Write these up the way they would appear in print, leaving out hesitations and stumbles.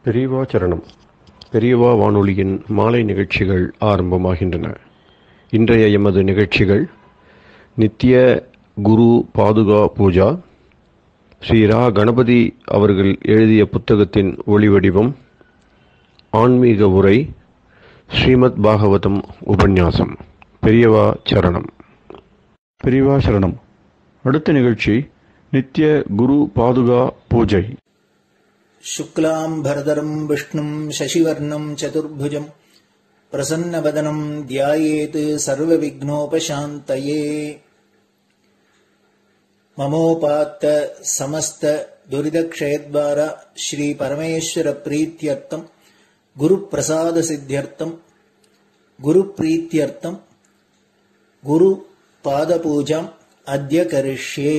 பெரியவா சரணம். பெரியவா வானொலியின் மாலை நிகழ்ச்சிகள் ஆரம்பமாகின்றன. இன்றைய எமது நிகழ்ச்சிகள் நித்திய குரு பாதுகா பூஜா, ஸ்ரீ ரா கணபதி அவர்கள் எழுதிய புத்தகத்தின் ஒளிவடிவம், ஆன்மீக உரை, ஸ்ரீமத் பாகவதம் உபன்யாசம். பெரியவா சரணம். பெரியவா சரணம். அடுத்த நிகழ்ச்சி நித்திய குரு பாதுகா பூஜை. शुक्लाम्बरधरं विष्णुं शशिवर्णं चतुर्भुजं प्रसन्नवदनं ध्यायेत् सर्वविघ्नोपशान्तये। ममोपात्त समस्त दुरितक्षयद्वारा श्री परमेश्वर प्रीत्यर्थं गुरुप्रसाद सिद्ध्यर्थं गुरुप्रीत्यर्थं गुरुपादपूजाम् अद्य करिष्ये।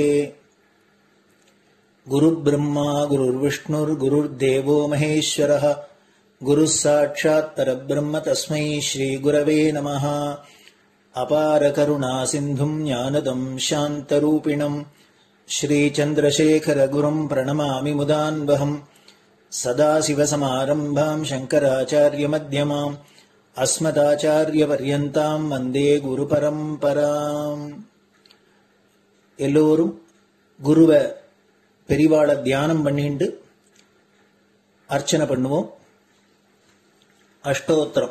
गुरुर्ब्रह्मा गुरुर्विष्णुर्गुरुर्देवो महेश्वरः गुरुः साक्षात् परब्रह्म तस्मै श्रीगुरवे नमः। अपारकरुणा सिन्धुं ज्ञानदं शान्तरूपिणं श्रीचन्द्रशेखरगुरुं प्रणमामि मुदान्वहम्। सदाशिवसमारम्भां शङ्कराचार्यमध्यमाम् अस्मदाचार्यपर्यन्तां वन्दे गुरुपरम्पराम्। எல்லோரும் குருவ பெரிவாள தியானம் பண்ணிண்டு அர்ச்சனை பண்ணுவோம். அஷ்டோத்திரம்.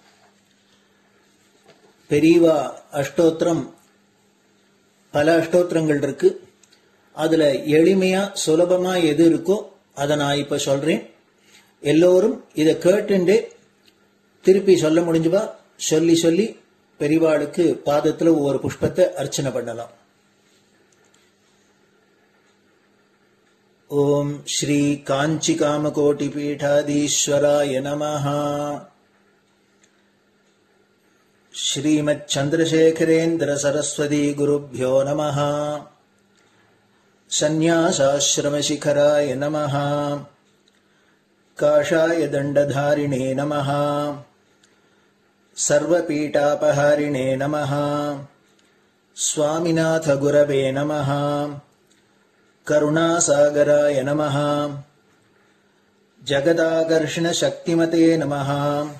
பெரியவா அஷ்டோத்திரம் பல அஷ்டோத்திரங்கள் இருக்கு. அதுல எளிமையா சுலபமா எது இருக்கோ அதை நான் இப்ப சொல்றேன். எல்லோரும் இதை கேட்டுண்டே திருப்பி சொல்ல முடிஞ்சுபா சொல்லி சொல்லி பெரிவாளுக்கு பாதத்துல ஒவ்வொரு புஷ்பத்தை அர்ச்சனை பண்ணலாம். ओम श्री कांची कामकोटि पीठाधीश्वराय नमः। श्रीमच्चंद्रशेखरेन्द्र सरस्वती गुरुभ्यो नमः। संन्यासाश्रम शिखराय नमः। काषाय दंडधारिणे नमः। सर्वपीठापहारिणे नमः। स्वामिनाथ गुरवे नमः। करुणासागराय नमः। जगदाकर्षण शक्तिमते नमः।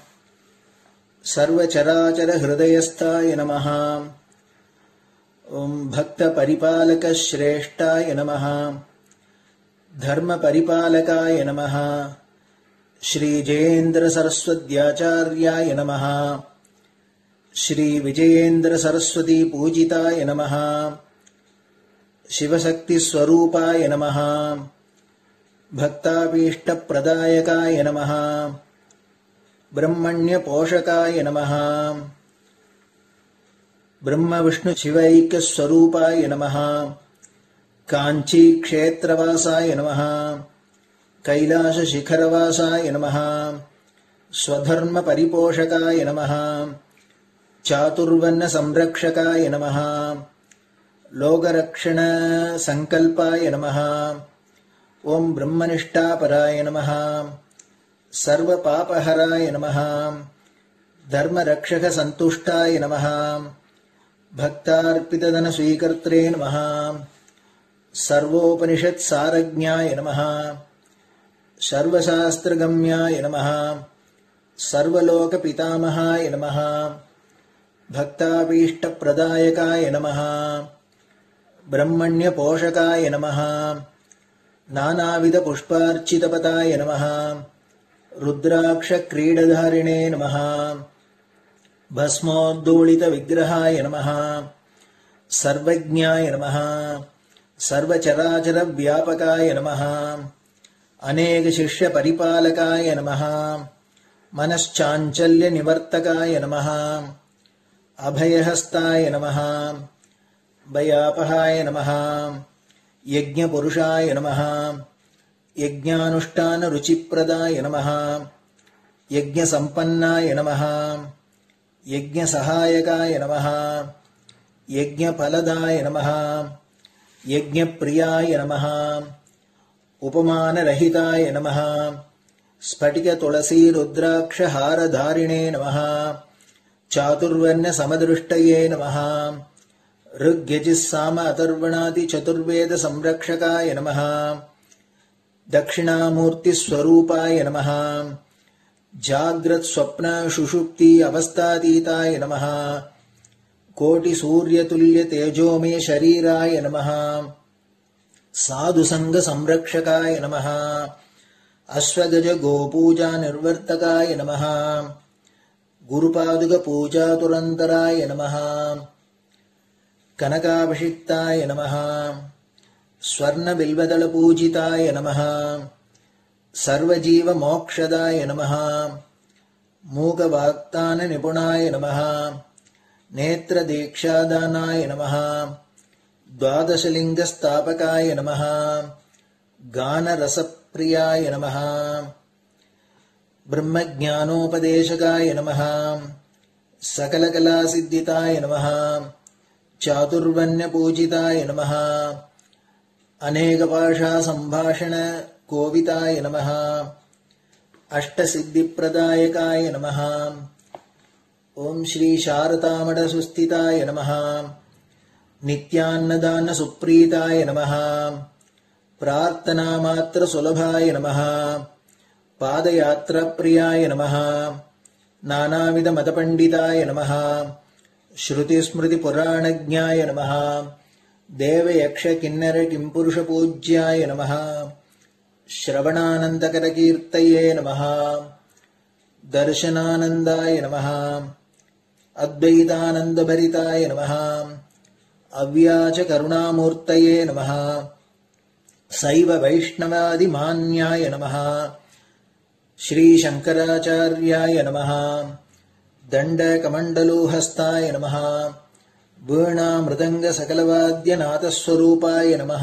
सर्वचराचर हृदयस्थाय नमः। ओम भक्त परिपालक श्रेष्ठाय नमः। धर्म परिपालकाय नमः। श्री जयेन्द्र सरस्वत्याचार्याय नमः। श्री विजयेन्द्र सरस्वती पूजिताय नमः। शिवशक्ति स्वरूपाय नमः। भक्ताभीष्ट प्रदायकाय नमः। ब्रह्मण्य पोषकाय नमः। ब्रह्म विष्णु शिवैक्य स्वरूपाय नमः। कांची क्षेत्रवासाय नमः। कैलाश शिखरवासाय नमः। स्वधर्म परिपोषकाय नमः। चातुर्वर्ण संरक्षकाय नमः। लोकरक्षण संकल्पाय नमः। ओम ब्रह्मनिष्ठापराय नमः। सर्वपापहराय नमः। धर्मरक्षक संतुष्टाय नमः। भक्तार्पितधन स्वीकर्त्रे नमः। सर्वोपनिषत् सारज्ञाय नमः। सर्वशास्त्रगम्याय नमः। सर्वलोक पितामहाय नमः। भक्ताभीष्ट प्रदायकाय नमः। ब्रह्मण्य पोषकाय नमः। नानाविध पुष्पार्चितपताय नमः। रुद्राक्ष क्रीडधारिणे नमः। भस्मोद्धूलित विग्रहाय नमः। सर्वज्ञाय नमः। सर्वचराचर व्यापकाय नमः। अनेक शिष्य परिपालकाय नमः। मनश्चाञ्चल्य निवर्तकाय नमः। अभयहस्ताय नमः। भयापहाय नमः। यज्ञपुरुषाय नमः। यज्ञानुष्ठान रुचिप्रदाय नमः। यज्ञसम्पन्नाय नमः। यज्ञसहायकाय नमः। यज्ञफलदाय नमः। यज्ञप्रियाय नमः। उपमानरहिताय नमः। स्फटिक तुलसी रुद्राक्ष हारधारिणे नमः। चातुर्वर्ण समदृष्टये नमः। ऋग्यजुस्साम अथर्वणादि चतुर्वेद संरक्षकाय नमः। दक्षिणामूर्ति स्वरूपाय नमः जाग्रत स्वप्न सुषुप्ति अवस्थातीताय नमः कोटि सूर्य तुल्य तेजोमय शरीराय नमः साधु संग संरक्षकाय नमः अश्वगज गोपूजा निर्वर्तकाय नमः गुरुपादुक पूजा तुरंतराय नमः कनकाभिषिक्ताय नमः स्वर्ण बिल्वदल पूजिताय नमः सर्वजीव मोक्षदाय नमः मूक वाक्तान निपुणाय नमः नेत्र दीक्षादानाय नमः द्वादशलिंग स्थापकाय नमः गान रसप्रियाय नमः ब्रह्मज्ञानोपदेशकाय नमः सकलकला सिद्धिताय नमः चातुर्वण्य पूजिताय नमः अनेक भाषा संभाषण कोविताय नमः अष्टसिद्धिप्रदायकाय नमः ओम श्री शारदामठ सुस्थिताय नमः नित्यान्नदान सुप्रीताय नमः प्रार्थना मात्र सुलभाय नमः पादयात्रा प्रियाय नमः नानाविध मतपंडिताय नमः श्रुति स्मृति पुराणज्ञाय नमः देव यक्ष किन्नर किंपुरुष पूज्याय नमः श्रवणानंदकर कीर्तये नमः दर्शनानंदाय नमः अद्वैतानंद भरिताय नमः अव्याच करुणामूर्तये नमः शैव वैष्णवादि मान्याय नमः श्री शंकराचार्याय नमः दंड कमंडलूहस्ताय नमः वीणा मृदंग सकलवाद्य नाथस्वरूपाय नमः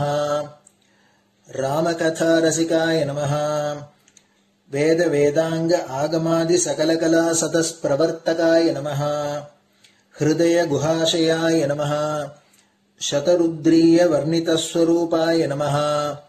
रामकथा रसिकाय नमः वेद वेदांग आगमादि सकलकला सतस्प्रवर्तकाय नमः हृदय गुहाशयाय नमः शतरुद्रीय वर्णितस्वरूपाय नमः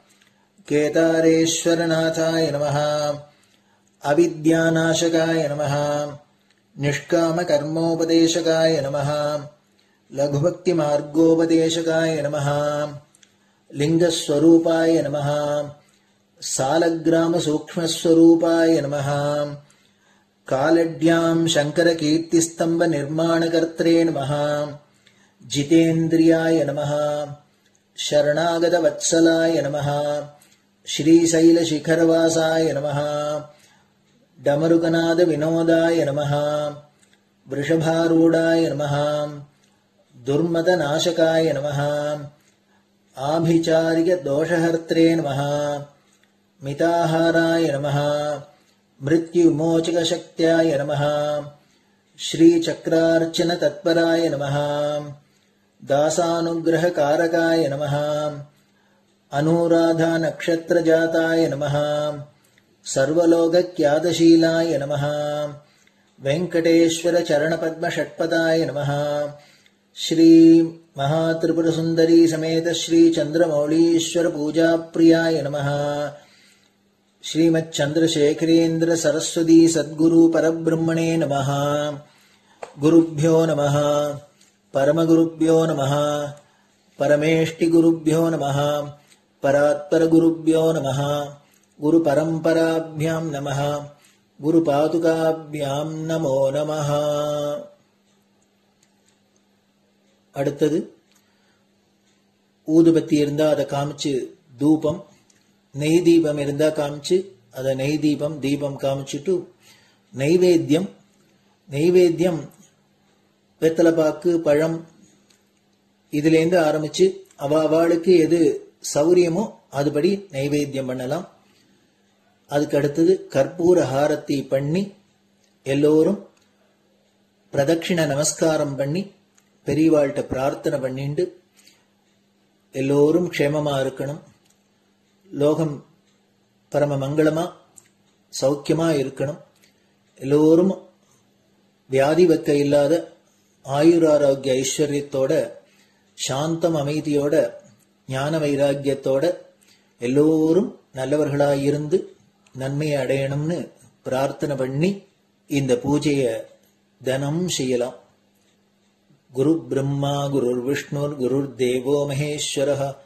केदारेश्वरनाथाय नमः अविद्यानाशकाय नमः निष्काम कर्मोपदेशकाय नमः लघुभक्ति मार्गोपदेशकाय नमः लिंगस्वरूपाय नमः सालग्राम सूक्ष्मस्वरूपाय नमः कालड्यां शंकर कीर्तिस्तंभ निर्माणकर्त्रे नमः जितेन्द्रियाय नमः शरणागत वत्सलाय नमः श्रीशैल शिखरवासाय नमः डमरुकनाद विनोदाय नमः वृषभारूढ़ाय नमः दुर्मद नाशकाय नमः आभिचारिक दोषहर्त्रे नमः मिताहाराय नमः मृत्युमोचक शक्त्याय नमः श्रीचक्रार्चन तत्पराय नमः दासानुग्रह कारकाय नमः अनुराधा नक्षत्र जाताय नमः सर्वलोकख्यातशीलाय नमः वेंकटेश्वर चरण पद्म षट्पदाय नमः श्री महात्रिपुर सुंदरी समेत श्री चंद्रमौलीश्वर पूजा प्रियाय नमः श्रीमच्चंद्रशेखरेन्द्र सरस्वती सद्गुरु परब्रह्मणे नमः गुरुभ्यो नमः परमगुरुभ्यो नमः परमेष्टिगुरुभ्यो नमः परात्परगुरुभ्यो नमः गुरुपरंपराभ्यां नमः गुरुपादुकाभ्यां नमो नमः அடுத்தது ஊதுபத்தி இருந்தா அதை காமிச்சு தூபம் நெய் தீபம் இருந்தா காமிச்சு அதை நெய் தீபம் தீபம் காமிச்சுட்டு நெய்வேத்தியம் வெத்தலைப்பாக்கு பழம் இதுலேருந்து ஆரம்பிச்சு அவளுக்கு எது சௌரியமோ அதுபடி நைவேத்தியம் பண்ணலாம். அதுக்கு அடுத்தது கற்பூர ஹாரத்தி பண்ணி எல்லோரும் பிரதட்சிண நமஸ்காரம் பண்ணி பெரியவாள்கிட்ட பிரார்த்தனை பண்ணிண்டு எல்லோரும் க்ஷேமமா இருக்கணும், லோகம் பரம மங்களமா சௌக்கியமா இருக்கணும், எல்லோரும் வியாதி வெக்க இல்லாத ஆயுராரோக்கிய ஐஸ்வர்யத்தோட சாந்தம் அமைதியோட ஞான வைராக்கியத்தோட எல்லோரும் நல்லவர்களாயிருந்து நன்மையை அடையணும்னு பிரார்த்தனை பண்ணி இந்த பூஜையை தினம் செய்யலாம். குரு பிரம்மா குருர் விஷ்ணுர் குருர் தேவோ மகேஸ்வரः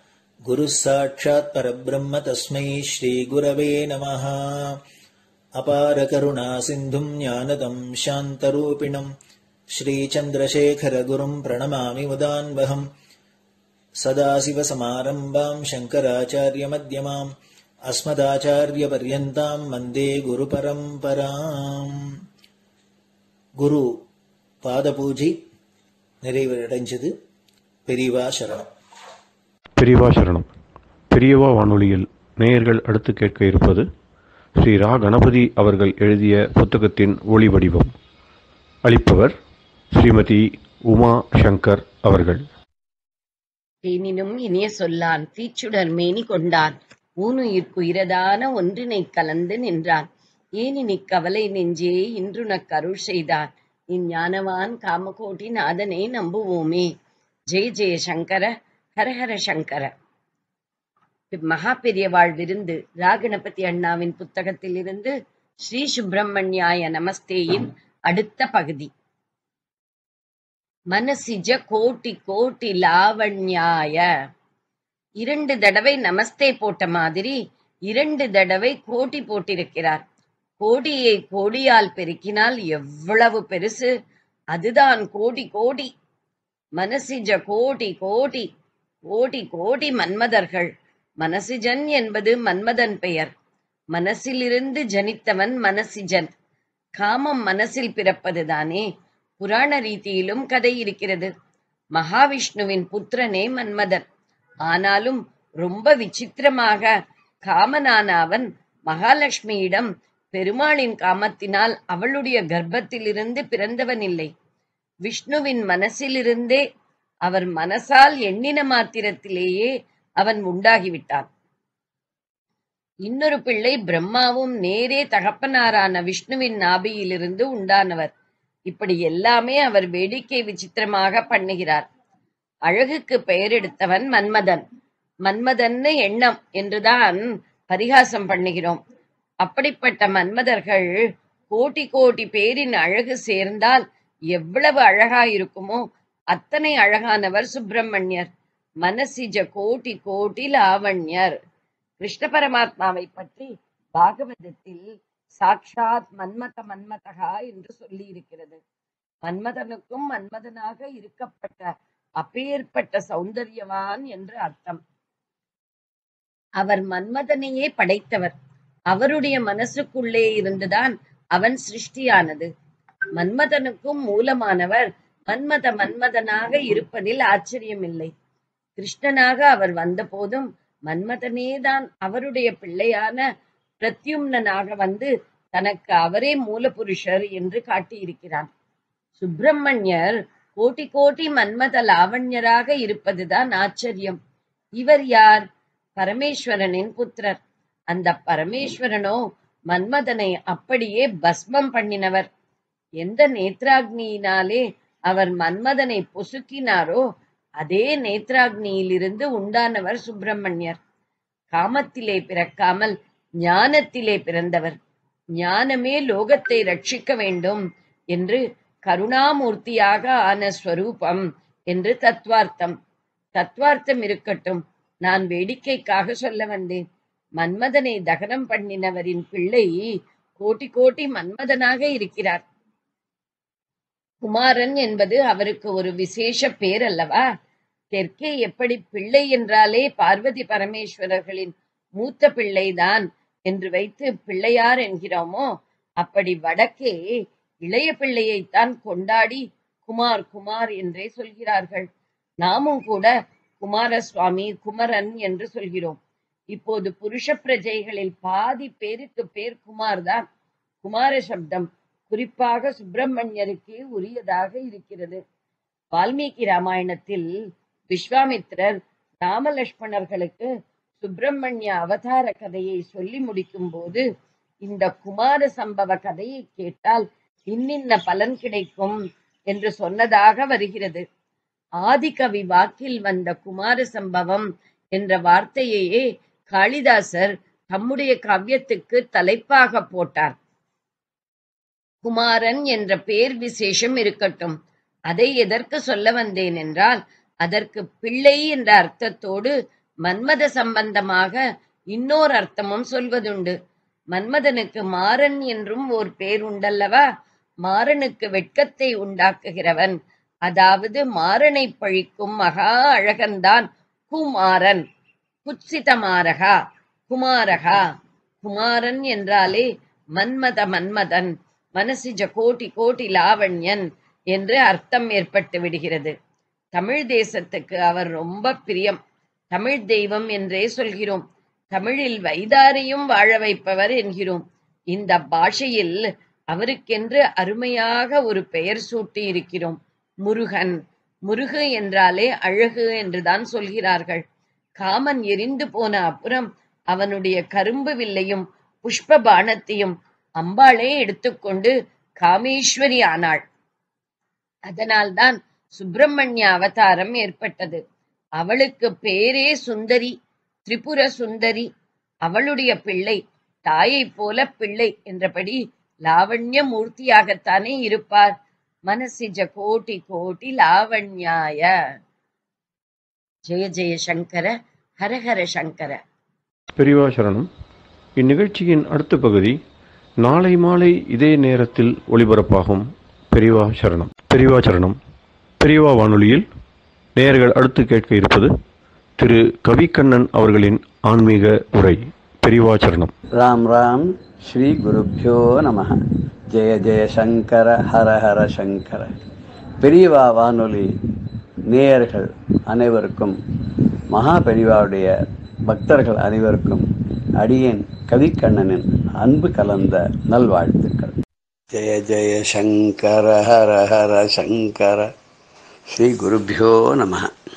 गुरुः साक्षात् परब्रह्म तस्मै श्रीगुरवे नमः। अपारकरुणासिन्धुं ज्ञानदं शान्तरूपिणं श्रीचन्द्रशेखरगुरुं प्रणमामि मुदान्वहम्। सदाशिवसमारम्भां शङ्कराचार्यमध्यमाम् अस्मदाचार्यपर्यन्तां वन्दे गुरुपरम्पराम्. குரு பாதபூஜை நிறைவடைஞ்சது. பெரியவா சரணம். பெரியவா சரணம். பெரியவா வானொலியில் நேயர்கள் அடுத்து கேட்க இருப்பது ஸ்ரீ ரா கணபதி அவர்கள் எழுதிய புத்தகத்தின் ஒளி வடிவம். அளிப்பவர் ஸ்ரீமதி உமா சங்கர் அவர்கள். தேனினும் இனிய சொல்லான் தீச்சுடர் மேனி கொண்டான் ஊனுயிர்க்குயிரதான ஒன்றினை கலந்து நின்றான் ஏனினி கவலை நெஞ்சே இன்றுனக் அருள் செய்தான் இஞ்ஞானவான் காமகோட்டி நாதனை நம்புவோமே. ஜெய ஜெய சங்கர ஹரஹர சங்கர. மகா பெரியவாழ் விருந்து ரா கணபதி அண்ணாவின் புத்தகத்தில் இருந்து ஸ்ரீ சுப்பிரமணியாய நமஸ்தேயின் அடுத்த பகுதி. மனசிஜ கோட்டி கோட்டி லாவண்யாய. 2 தடவை நமஸ்தே போட்ட மாதிரி 2 தடவை கோட்டி போட்டிருக்கிறார். கோடியை கோடியால் பெருக்கினால் எவ்வளவு பெருசு, அதுதான் கோடி கோடி. மனசிஜ கோடி கோடி கோடி கோடி மன்மதர்கள். மனசிஜன் என்பது மன்மதன் பெயர். மனசிலிருந்து ஜனித்தவன் மனசிஜன். காமம் மனசில் பிறப்பதுதானே. புராண ரீதியிலும் கதை இருக்கிறது. மகாவிஷ்ணுவின் புத்திரனே மன்மதன். ஆனாலும் ரொம்ப விசித்திரமாக காமனான அவன் மகாலட்சுமியிடம் பெருமாளின் காமத்தினால் அவளுடைய கர்ப்பத்திலிருந்து பிறந்தவன் இல்லை. விஷ்ணுவின் மனசிலிருந்தே, அவர் மனசால் எண்ணின மாத்திரத்திலேயே அவன் உண்டாகிவிட்டான். இன்னொரு பிள்ளை பிரம்மாவும் நேரே தகப்பனாரான விஷ்ணுவின் நாபியிலிருந்து உண்டானவர். இப்படி எல்லாமே அவர் வேடிக்கை விசித்திரமாக பண்ணுகிறார். அழகுக்கு பெயரெடுத்தவன் மன்மதன். மன்மதன்னு எண்ணம் என்றுதான் பரிகாசம் பண்ணுகிறோம். அப்படிப்பட்ட மன்மதர்கள் கோட்டி கோட்டி பேரின் அழகு சேர்ந்தால் எவ்வளவு அழகாயிருக்குமோ அத்தனை அழகானவர் சுப்பிரமணியர். மனசிஜ கோட்டி கோட்டி லாவண்யர். கிருஷ்ண பரமாத்மாவை பற்றி பாகவதத்தில் சாட்சாத் மன்மதகா என்று சொல்லி இருக்கிறது. மன்மதனுக்கும் மன்மதனாக இருக்கப்பட்ட அப்பேற்பட்ட சௌந்தர்யவான் என்று அர்த்தம். அவர் மன்மதனையே படைத்தவர். அவருடைய மனசுக்குள்ளே இருந்துதான் அவன் சிருஷ்டியானது. மன்மதனுக்கும் மூலமானவர் மன்மதனாக இருப்பதில் ஆச்சரியமில்லை. கிருஷ்ணனாக அவர் வந்த போதும் மன்மதனேதான் அவருடைய பிள்ளையான பிரத்யும்னனாக வந்து தனக்கு அவரே மூலபுருஷர் என்று காட்டியிருக்கிறான். சுப்பிரமணியர் கோட்டி கோட்டி மன்மத லாவண்யராக இருப்பதுதான் ஆச்சரியம். இவர் யார்? பரமேஸ்வரனின் புத்திரர். அந்த பரமேஸ்வரனோ மன்மதனை அப்படியே பஸ்மம் பண்ணினவர். எந்த நேத்ராக்னியினாலே அவர் மன்மதனை பொசுக்கினாரோ அதே நேத்ராக்னியிலிருந்து உண்டானவர் சுப்பிரமணியர். காமத்திலே பிறக்காமல் ஞானத்திலே பிறந்தவர். ஞானமே லோகத்தை ரட்சிக்க வேண்டும் என்று கருணாமூர்த்தியாக ஆன ஸ்வரூபம் என்று தத்துவார்த்தம். தத்துவார்த்தம் இருக்கட்டும், நான் வேடிக்கைக்காக சொல்ல வந்தேன். மன்மதனை தகனம் பண்ணினவரின் பிள்ளை கோட்டி கோட்டி மன்மதனாக இருக்கிறார். குமாரன் என்பது அவருக்கு ஒரு விசேஷ பேர் அல்லவா? தெற்கே எப்படி பிள்ளை என்றாலே பார்வதி பரமேஸ்வரர்களின் மூத்த பிள்ளைதான் என்று வைத்து பிள்ளையார் என்கிறோமோ, அப்படி வடக்கே இளைய பிள்ளையைத்தான் கொண்டாடி குமார் குமார் என்றே சொல்கிறார்கள். நாமும் கூட குமாரசுவாமி குமரன் என்று சொல்கிறோம். இப்போது புருஷ பிரஜைகளில் பாதி பேருக்கு பேர் குமார் தான். குமார சப்தம் குறிப்பாக சுப்பிரமணியருக்கே உரியதாக இருக்கிறது. வால்மீகி ராமாயணத்தில் விஸ்வாமித்திரர் ராமலட்சுமணர்களுக்கு சுப்பிரமணிய அவதார கதையை சொல்லி முடிக்கும் போது இந்த குமார சம்பவ கதையை கேட்டால் இன்னின்ன பலன் கிடைக்கும் என்று சொன்னதாக வருகிறது. ஆதிகவி வாக்கில் வந்த குமார சம்பவம் என்ற வார்த்தையையே காளிதாசர் தம்முடைய காவியத்துக்கு தலைப்பாக போட்டார். குமாரன் என்ற பேர் விசேஷம் இருக்கட்டும், அதை எதற்கு சொல்ல வந்தேன் என்றால், அதற்கு பிள்ளை என்ற அர்த்தத்தோடு மன்மத சம்பந்தமாக இன்னோர் அர்த்தமும் சொல்வதுண்டு. மன்மதனுக்கு மாறன் என்றும் ஓர் பேர் உண்டல்லவா? மாறனுக்கு வெட்கத்தை உண்டாக்குகிறவன், அதாவது மாறனை பழிக்கும் மகா அழகன்தான் குமாரன். குத்சிதமாரகா குமாரகா. குமாரன் என்றாலே மன்மதன், மனசிஜ கோட்டி கோட்டி லாவண்யன் என்று அர்த்தம் ஏற்பட்டு விடுகிறது. தமிழ் தேசத்துக்கு அவர் ரொம்ப பிரியம். தமிழ் தெய்வம் என்றே சொல்கிறோம். தமிழில் வைதாரியும் வாழ வைப்பவர் என்கிறோம். இந்த பாஷையில் அவருக்கென்று அருமையாக ஒரு பெயர் சூட்டி இருக்கிறோம், முருகன். முருகு என்றாலே அழகு என்றுதான் சொல்கிறார்கள். காமன் எரிந்து போன அப்புறம் அவனுடைய கரும்பு வில்லையும் புஷ்ப பானத்தையும் அம்பாளே எடுத்துக்கொண்டு காமேஸ்வரி ஆனாள். அதனால்தான் சுப்பிரமணிய அவதாரம் ஏற்பட்டது. அவளுக்கு பேரே சுந்தரி, திரிபுர சுந்தரி. அவளுடைய பிள்ளை தாயை போல பிள்ளை என்றபடி லாவண்ய மூர்த்தியாகத்தானே இருப்பார். மனசிஜ கோட்டி கோட்டி லாவண்யாய. ஜெய ஜெய சங்கர, ஹரஹர சங்கர. பெரியவா சரணம். இந்நிகழ்ச்சியின் அடுத்த பகுதி நாளை மாலை இதே நேரத்தில் ஒளிபரப்பாகும். பெரியவா சரணம். பெரியவா சரணம். பெரியவா வானொலியில் நேயர்கள் அடுத்து கேட்க இருப்பது திரு கவிக்கண்ணன் அவர்களின் ஆன்மீக உரை. பெரியவா சரணம். ராம் ராம். ஸ்ரீ குருப்யோ நம. ஜெய ஜெய சங்கர, ஹர ஹர சங்கர. பெரியவா வானொலி நேயர்கள் அனைவருக்கும், மகா பெரியவாவுடைய பக்தர்கள் அனைவருக்கும் அடியேன் கவிக்கண்ணனின் அன்பு கலந்த நல்வாழ்த்துக்கள். ஜெய ஜெய சங்கர, ஹர ஹர சங்கர. ஸ்ரீ குருப்யோ நம.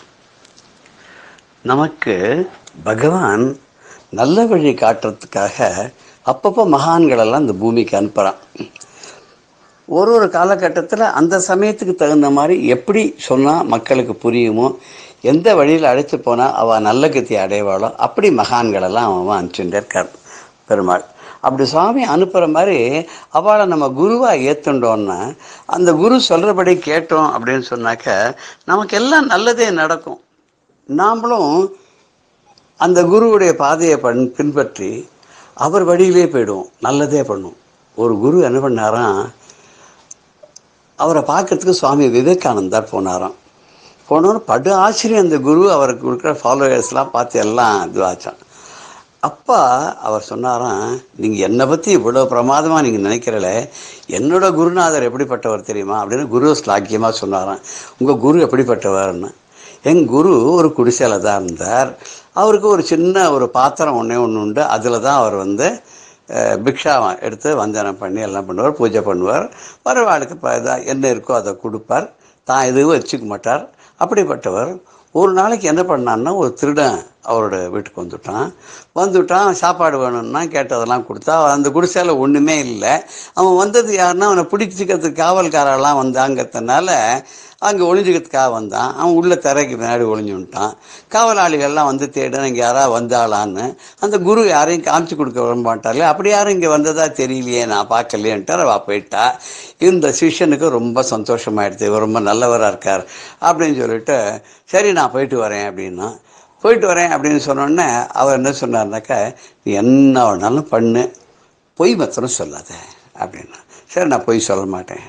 நமக்கு பகவான் நல்ல வழி காட்டுறதுக்காக அப்பப்போ மகான்களெல்லாம் இந்த பூமிக்கு அனுப்புகிறான். ஒரு காலகட்டத்தில் அந்த சமயத்துக்கு தகுந்த மாதிரி எப்படி சொன்னால் மக்களுக்கு புரியுமோ, எந்த வழியில் அழைத்து போனால் அவள் நல்ல கத்தி அடைவாளோ அப்படி மகான்களெல்லாம் அவன் அனுப்பிச்சுட்டே இருக்கார் பெருமாள். அப்படி சுவாமி அனுப்புகிற மாதிரி அவளை நம்ம குருவாக ஏற்றுண்டோன்னா, அந்த குரு சொல்கிறபடி கேட்டோம் அப்படின்னு சொன்னாக்க நமக்கு எல்லாம் நல்லதே நடக்கும். நாம்ளும் அந்த குருவுடைய பாதையை பின்பற்றி அவர் வழியிலே போயிடுவோம், நல்லதே பண்ணுவோம். ஒரு குரு என்ன பண்ணாராம், அவரை பார்க்கறதுக்கு சுவாமி விவேகானந்தர் போனாராம். போனோன்னு படு ஆச்சரியம். அந்த குரு அவருக்கு கொடுக்குற ஃபாலோவர்ஸ்லாம் பார்த்து எல்லாம் இதுவாச்சான். அப்பா அவர் சொன்னாராம், நீங்கள் என்னை பற்றி இவ்வளோ பிரமாதமாக நீங்கள் நினைக்கிறல, என்னோட குருநாதர் எப்படிப்பட்டவர் தெரியுமா அப்படின்னு குரு ஸ்லாக்கியமாக சொன்னாராம். உங்கள் குரு எப்படிப்பட்டவர்னு. எங்கள் குரு ஒரு குடிசையில் தான் இருந்தார். அவருக்கு ஒரு சின்ன ஒரு பாத்திரம் ஒன்று உண்டு. அதில் தான் அவர் பிக்ஷா எடுத்து வந்தனம் பண்ணி எல்லாம் பண்ணுவார், பூஜை பண்ணுவார். வரவாளுக்கு என்ன இருக்கோ அதை கொடுப்பார், தான் எதுவும் வச்சுக்க மாட்டார். அப்படிப்பட்டவர் ஒரு நாளைக்கு என்ன பண்ணான்னா, ஒரு திருடன் அவரோட வீட்டுக்கு வந்துட்டான். சாப்பாடு வேணும்னா கேட்டதெல்லாம் கொடுத்தா. அந்த குடிசையில் ஒன்றுமே இல்லை. அவன் வந்தது யாருன்னா, அவனை பிடிச்சிக்கிறதுக்கு காவல்காரெல்லாம் வந்தாங்கிறதுனால அங்கே ஒளிஞ்சிக்கிறதுக்காக வந்தான். அவன் உள்ள திரைக்கு பின்னாடி ஒளிஞ்சுட்டான். காவலாளிகள்லாம் வந்து தேடுன்னு இங்கே யாராவது வந்தாளான்னு. அந்த குரு யாரையும் காமிச்சு கொடுக்க வர மாட்டார்ல, அப்படி யாரும் இங்கே வந்ததா தெரியலையே, நான் பார்க்கலையேன்ட்டார். அவள் போயிட்டா. இந்த சிஷ்யனுக்கு ரொம்ப சந்தோஷமாயிடுது, இவர் ரொம்ப நல்லவராக இருக்கார் அப்படின்னு சொல்லிட்டு, சரி நான் போயிட்டு வரேன் அப்படின்னு சொன்னோடனே அவர் என்ன சொன்னார்னாக்கா, நீ என்ன வேணாலும் பண்ணு, பொய் மாத்திரம் சொல்லாத அப்படின்னா. சரி நான் பொய் சொல்ல மாட்டேன்.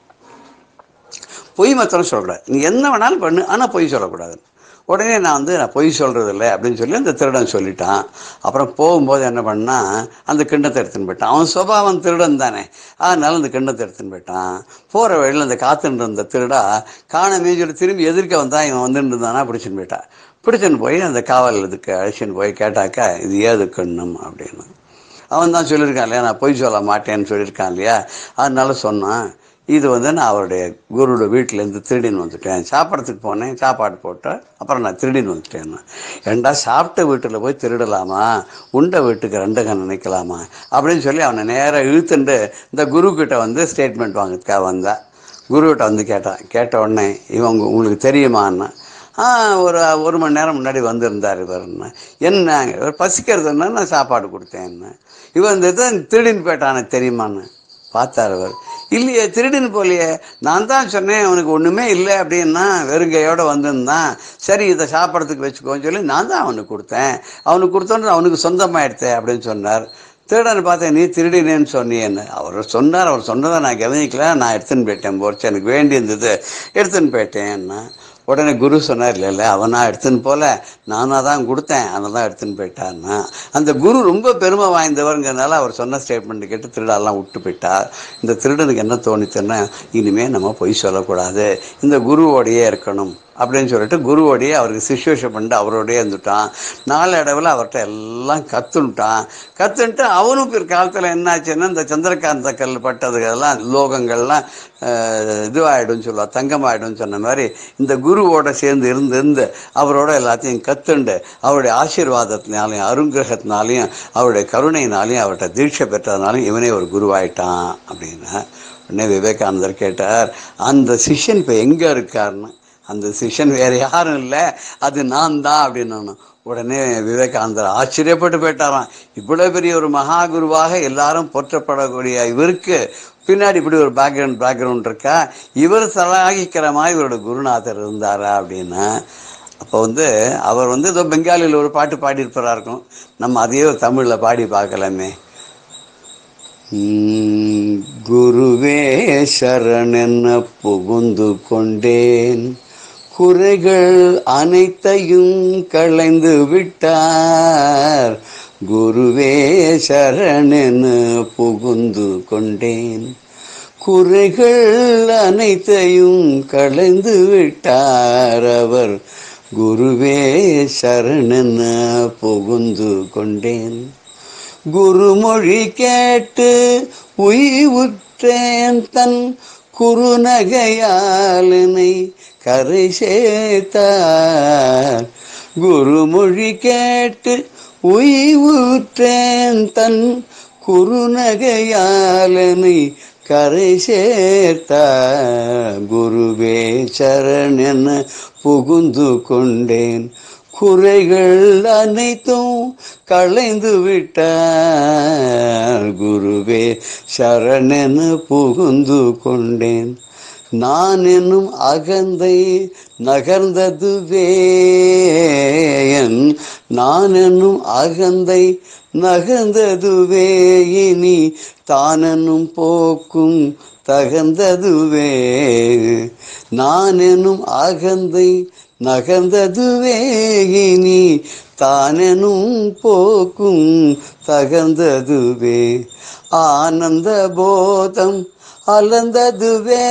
பொய் மாத்திரம் சொல்லக்கூடாது, நீ என்ன வேணாலும் பண்ணு, ஆனால் பொய் சொல்லக்கூடாது. உடனே நான் பொய் சொல்கிறதில்லை அப்படின்னு சொல்லி அந்த திருடன் சொல்லிட்டான். அப்புறம் போகும்போது என்ன பண்ணால், அந்த கிண்ணத்தை எடுத்துன்னு போயிட்டான். அவன் சுபாவம் திருடன் தானே, அதனால அந்த கிண்ணத்தை எடுத்துன்னு போயிட்டான். போகிற வழியில் அந்த காத்துன்னு இருந்த திருடா காணமே சொல்லி திரும்பி எதிர்க்க வந்தான். இவன் வந்துட்டு இருந்தானா பிடிச்சுன்னு போய் அந்த காவல் இதுக்கு அழைச்சின்னு போய் கேட்டாக்கா, இது ஏது கிண்ணம் அப்படின்னு. அவன் தான் சொல்லியிருக்கான் இல்லையா, நான் பொய் சொல்ல மாட்டேன்னு சொல்லியிருக்கான் இல்லையா, அதனால சொன்னான், இது நான் அவருடைய குருவோட வீட்டிலேருந்து திருடின்னு வந்துட்டேன். சாப்பிட்றதுக்கு போனேன், சாப்பாடு போட்டேன், அப்புறம் நான் திருடின்னு வந்துட்டேன். ஏண்டா சாப்பிட்ட வீட்டில் போய் திருடலாமா, உண்ட வீட்டுக்கு ரெண்டு கண் நினைக்கலாமா அப்படின்னு சொல்லி அவனை நேராக இழுத்துண்டு இந்த குருக்கிட்ட ஸ்டேட்மெண்ட் வாங்கிறதுக்காக வந்தேன். குருக்கிட்ட கேட்ட உடனே, இவன் உங்களுக்கு தெரியுமான்னா, ஒரு மணி நேரம் முன்னாடி வந்திருந்தார் இவர்னு. என்ன இவர் பசிக்கிறதுன்னா நான் சாப்பாடு கொடுத்தேன்னு. இவன் திருடின்னு போயிட்டானே தெரியுமான்னு பார்த்தார். இவர் இல்லையே, திருடின்னு போலையே, நான் தான் சொன்னேன் அவனுக்கு ஒன்றுமே இல்லை அப்படின்னா, வெறுங்கையோடு வந்திருந்தான். சரி இதை சாப்பிட்றதுக்கு வச்சுக்கோன்னு சொல்லி நான் தான் அவனுக்கு கொடுத்தேன். அவனுக்கு கொடுத்தோன்னு அவனுக்கு சொந்தமாயிடுத்தேன் அப்படின்னு சொன்னார். திருடன்னு பார்த்தேன், நீ திருடினேன்னு சொன்னியேன்னு. அவர் சொன்னார், அவர் சொன்னதை நான் கவனிக்கல, நான் எடுத்துன்னு போயிட்டேன். போச்சு எனக்கு வேண்டி இருந்தது, எடுத்துன்னு போயிட்டேன்னா. உடனே குரு சொன்னார், இல்லை அவனா எடுத்துன்னு போல, நானாக தான் கொடுத்தேன், அதனால தான் எடுத்துன்னு போயிட்டான்னா. அந்த குரு ரொம்ப பெருமை வாய்ந்தவருங்கிறதுனால அவர் சொன்ன ஸ்டேட்மெண்ட் கேட்டு திருடெல்லாம் விட்டு போயிட்டார். இந்த திருடனுக்கு என்ன தோணித்துன்னா, இனிமேல் நம்ம பொய் சொல்லக்கூடாது, இந்த குருவோடையே இருக்கணும் அப்படின்னு சொல்லிட்டு குருவோடையே அவருக்கு சிச்சுவேஷன் பண்ணிட்டு அவரோடையே இருந்துட்டான். நாளடைவில் அவர்கிட்ட எல்லாம் கற்றுன்ட்டு அவனும் பிற்காலத்தில் என்னாச்சுன்னா, இந்த சந்திரகாந்த கல் பட்டதுக்கெல்லாம் லோகங்கள்லாம் இதுவாகிடும்னு சொல்லுவாள், தங்கமாகிடும்னு சொன்ன மாதிரி இந்த குருவோட சேர்ந்து இருந்து அவரோட எல்லாத்தையும் கற்றுண்டு அவருடைய ஆசீர்வாதத்தினாலையும் அருங்கிரகத்தினாலையும் அவருடைய கருணையினாலையும் அவர்கிட்ட தீட்சை பெற்றதுனாலையும் இவனே ஒரு குருவாயிட்டான் அப்படின்னா. உடனே விவேகானந்தர் கேட்டார், அந்த சிஷ்யன் இப்போ எங்கே இருக்காருன்னு. அந்த சிஷ்யன் வேறு யாரும் இல்லை, அது நான் தான் அப்படின்னு. உடனே விவேகானந்தர் ஆச்சரியப்பட்டு போயிட்டாராம். இவ்வளோ பெரிய ஒரு மகா குருவாக எல்லாரும் போற்றப்படக்கூடிய இவருக்கு பின்னாடி இப்படி ஒரு பேக்ரவுண்ட் இருக்கா, இவர் சலாகிக்கிற மாதிரி இவரோட குருநாதர் இருந்தாரா அப்படின்னா. அப்போ அவர் ஏதோ பெங்காலியில் ஒரு பாட்டு பாடியிருப்பாரா இருக்கும், நம்ம அதையே தமிழில் பாடி பார்க்கலாமே. குருவே சரணென்ன புகுந்து கொண்டேன், குறைகள் அனைத்தையும் களைந்து விட்டார். குருவே சரணென புகுந்து கொண்டேன், குறைகள் அனைத்தையும் களைந்து விட்டார் அவர். குருவே சரணென புகுந்து கொண்டேன், குருமொழி கேட்டு உய்வுற்றேன், தன் குறுநகையாலனை கரை சேர்த்தார். குருமொழி கேட்டு உய்வுற்றேன், தன் குறுநகையாலனை கரை சேர்த்தார். குருவே சரணென புகுந்து கொண்டேன், குறைகள் அனைத்தும் களைந்து விட்டார். குருவே சரணென புகுந்து கொண்டேன், நான் என்னும் அகந்தை நகர்ந்ததுவே. நான் என்னும் அகந்தை நகர்ந்ததுவே, இனி தானென்னும் போக்கும் தகர்ந்ததுவே. நான் என்னும் அகந்தை நகர்ந்ததுவே, இனி தானெனும் போக்கும் தகர்ந்ததுவே. ஆனந்த போதம் அலர்ந்ததுவே,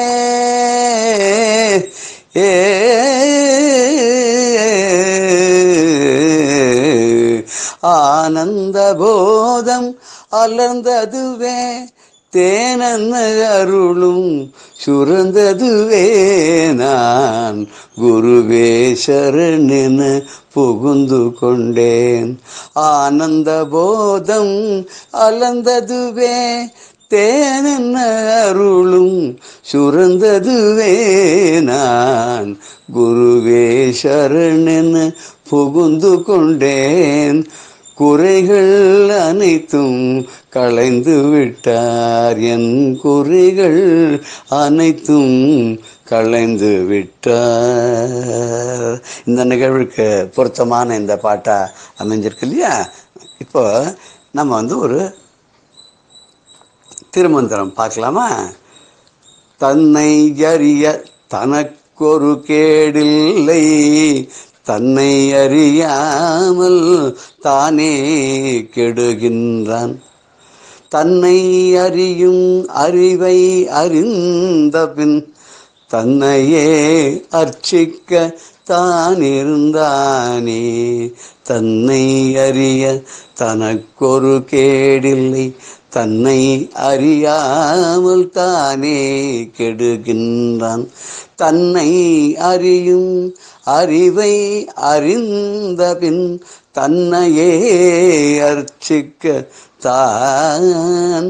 ஆனந்த போதம் அலர்ந்ததுவே, தேனன்ன அருளும் சுரந்ததுவே. நான் குருவே சரணென புகுந்து கொண்டேன், ஆனந்த போதம் அலர்ந்ததுவே, தேனென்ன அருளும் சுரந்ததுவே. நான் குருவே சரணென புகுந்து கொண்டேன், குறைகள் அனைத்தும் களைந்து விட்டார். என் குறைகள் அனைத்தும் களைந்து விட்டார். இந்த நிகழ்வுக்கு பொருத்தமான இந்த பாட்டா அமைஞ்சிருக்கு இல்லையா. இப்போ நம்ம ஒரு திருமந்திரம் பார்க்கலாமா. தன்னை அறிய தனக்கொரு கேடில்லை, தன்னை அறியாமல் தானே கெடுகின்றான். தன்னை அறியும் அறிவை அறிந்த பின் தன்னையே அர்ச்சிக்க தான் இருந்தானே. தன்னை அறிய தனக்கொரு கேடில்லை, தன்னை அறியாமல் தானே கெடுகின்றான். தன்னை அறியும் அறிவை அறிந்த பின் தன்னையே அர்ச்சிக்க தான்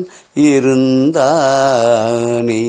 இருந்தானே.